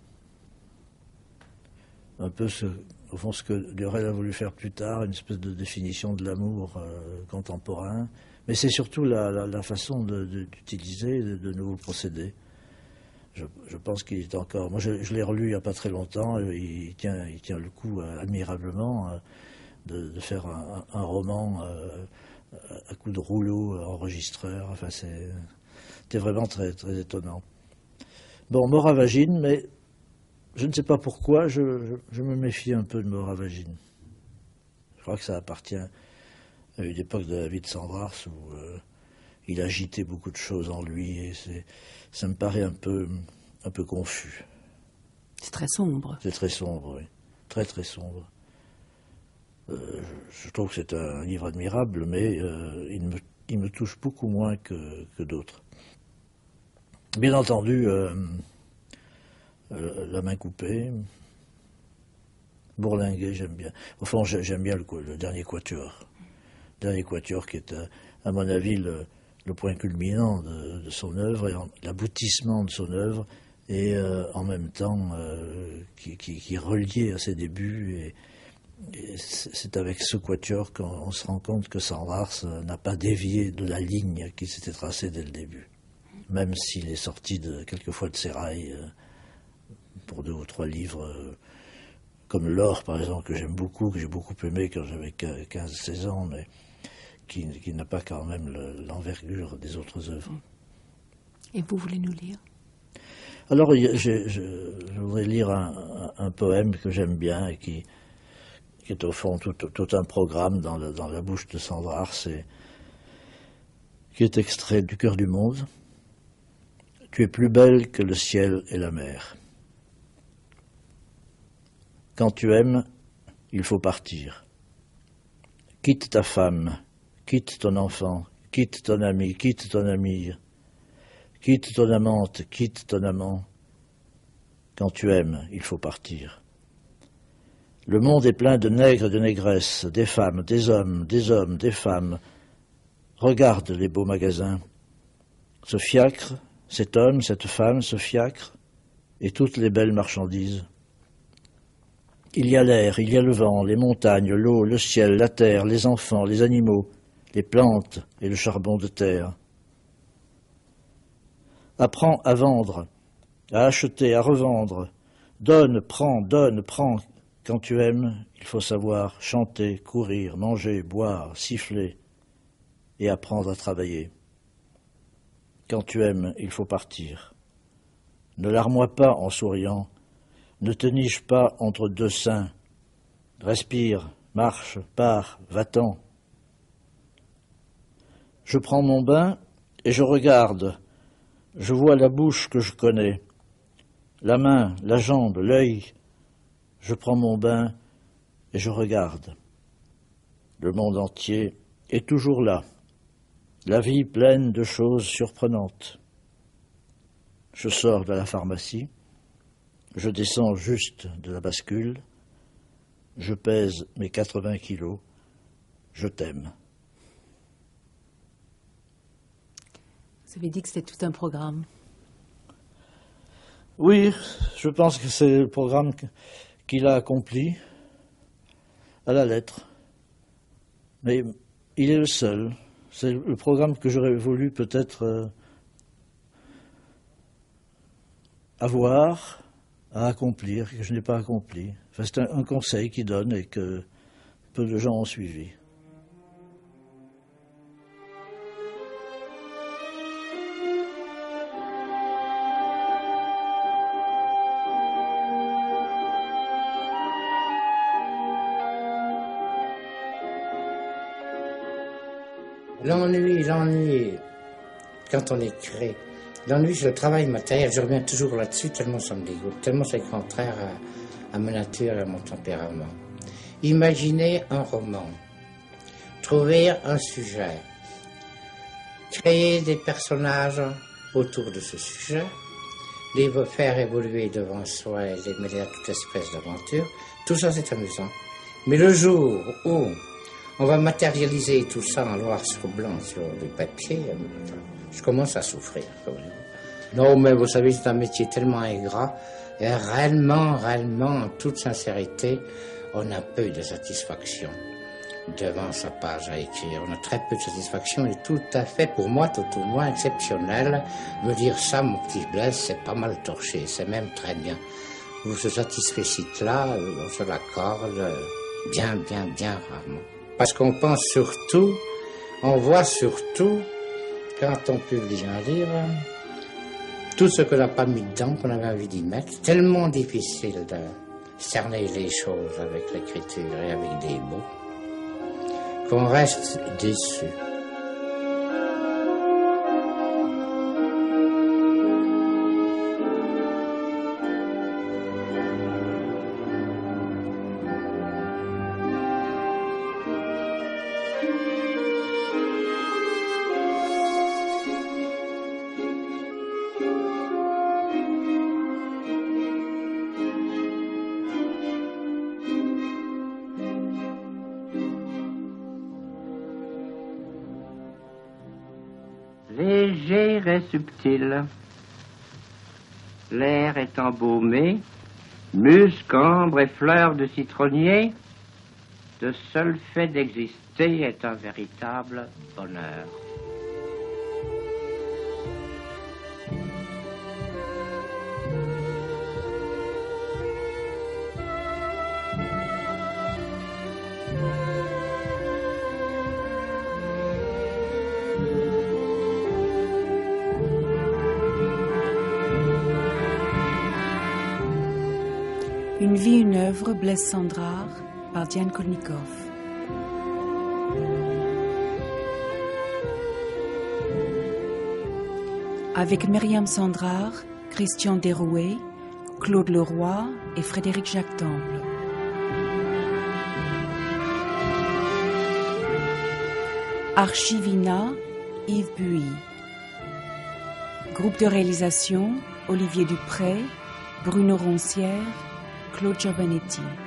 un peu, ce, au fond, ce que Durel a voulu faire plus tard, une espèce de définition de l'amour euh, contemporain. Mais c'est surtout la, la, la façon de, de, d'utiliser de, de nouveaux procédés. Je, je pense qu'il est encore... Moi, je, je l'ai relu il n'y a pas très longtemps. Il tient, il tient le coup euh, admirablement. Euh, De, de faire un, un roman euh, à coup de rouleau enregistreur. Enfin, c'est, c'était vraiment très, très étonnant. Bon, Moravagine, mais je ne sais pas pourquoi, je, je, je me méfie un peu de Moravagine. Je crois que ça appartient à une époque de la vie de Sandrars où euh, il agitait beaucoup de choses en lui et c'est, ça me paraît un peu, un peu confus. C'est très sombre. C'est très sombre, oui. Très, très sombre. Euh, je trouve que c'est un livre admirable, mais euh, il, me, il me touche beaucoup moins que, que d'autres. Bien entendu, euh, euh, La main coupée, Bourlinguet, j'aime bien. Au fond, j'aime bien le, le dernier quatuor. Le dernier quatuor qui est, à, à mon avis, le, le point culminant de, de son œuvre, et en, l'aboutissement de son œuvre, et euh, en même temps euh, qui, qui, qui est relié à ses débuts. Et, Et c'est avec ce quatuor qu'on se rend compte que Sandrars n'a pas dévié de la ligne qui s'était tracée dès le début. Même s'il est sorti de, quelquefois de ses rails pour deux ou trois livres, comme L'Or, par exemple, que j'aime beaucoup, que j'ai beaucoup aimé quand j'avais quinze seize ans, mais qui, qui n'a pas quand même le, l'envergure des autres œuvres. Et vous voulez nous lire? Alors, je, je, je voudrais lire un, un, un poème que j'aime bien et qui... qui est au fond tout, tout un programme dans, le, dans la bouche de Sandrars, et qui est extrait du Cœur du monde. Tu es plus belle que le ciel et la mer. Quand tu aimes, il faut partir. Quitte ta femme, quitte ton enfant, quitte ton ami, quitte ton amie, quitte ton amante, quitte ton amant. Quand tu aimes, il faut partir. Le monde est plein de nègres et de négresses, des femmes, des hommes, des hommes, des femmes. Regarde les beaux magasins. Ce fiacre, cet homme, cette femme, ce fiacre, et toutes les belles marchandises. Il y a l'air, il y a le vent, les montagnes, l'eau, le ciel, la terre, les enfants, les animaux, les plantes et le charbon de terre. Apprends à vendre, à acheter, à revendre. Donne, prends, donne, prends. Quand tu aimes, il faut savoir chanter, courir, manger, boire, siffler et apprendre à travailler. Quand tu aimes, il faut partir. Ne larmoie pas en souriant, ne te niche pas entre deux seins. Respire, marche, pars, va-t'en. Je prends mon bain et je regarde. Je vois la bouche que je connais, la main, la jambe, l'œil. Je prends mon bain et je regarde. Le monde entier est toujours là, la vie pleine de choses surprenantes. Je sors de la pharmacie, je descends juste de la bascule, je pèse mes quatre-vingts kilos, je t'aime. Vous avez dit que c'était tout un programme. Oui, je pense que c'est le programme qu'il a accompli à la lettre. Mais il est le seul. C'est le programme que j'aurais voulu peut-être euh, avoir, à accomplir, que je n'ai pas accompli. Enfin, c'est un, un conseil qu'il donne et que peu de gens ont suivi. L'ennui, l'ennui, quand on écrit, l'ennui, c'est le travail matériel. Je reviens toujours là-dessus, tellement ça me dégoûte, tellement c'est contraire à, à ma nature et à mon tempérament. Imaginez un roman, trouver un sujet, créer des personnages autour de ce sujet, les faire évoluer devant soi et les mêler à toute espèce d'aventure, tout ça c'est amusant. Mais le jour où on va matérialiser tout ça en noir sur blanc sur du papier, je commence à souffrir. Non, mais vous savez, c'est un métier tellement ingrat, et réellement, réellement, en toute sincérité, on a peu de satisfaction devant sa page à écrire. On a très peu de satisfaction et tout à fait, pour moi, tout au moins exceptionnel, me dire ça, mon petit Blaise, c'est pas mal torché, c'est même très bien. Vous se satisfaites là, on se l'accorde bien, bien, bien rarement. Parce qu'on pense surtout, on voit surtout, quand on publie un livre, tout ce qu'on n'a pas mis dedans, qu'on avait envie d'y mettre. C'est tellement difficile de cerner les choses avec l'écriture et avec des mots, qu'on reste déçu. Léger et subtil, l'air est embaumé, musc, ambre et fleurs de citronnier, le seul fait d'exister est un véritable bonheur. Une vie, une œuvre, Blaise Cendrars, par Diane Kolnikov. Avec Myriam Cendrars, Christian Derouet, Claude Leroy et Frédéric Jacques Temple. Archivina, Yves Buy. Groupe de réalisation, Olivier Dupré, Bruno Roncière, Claude Giovannetti.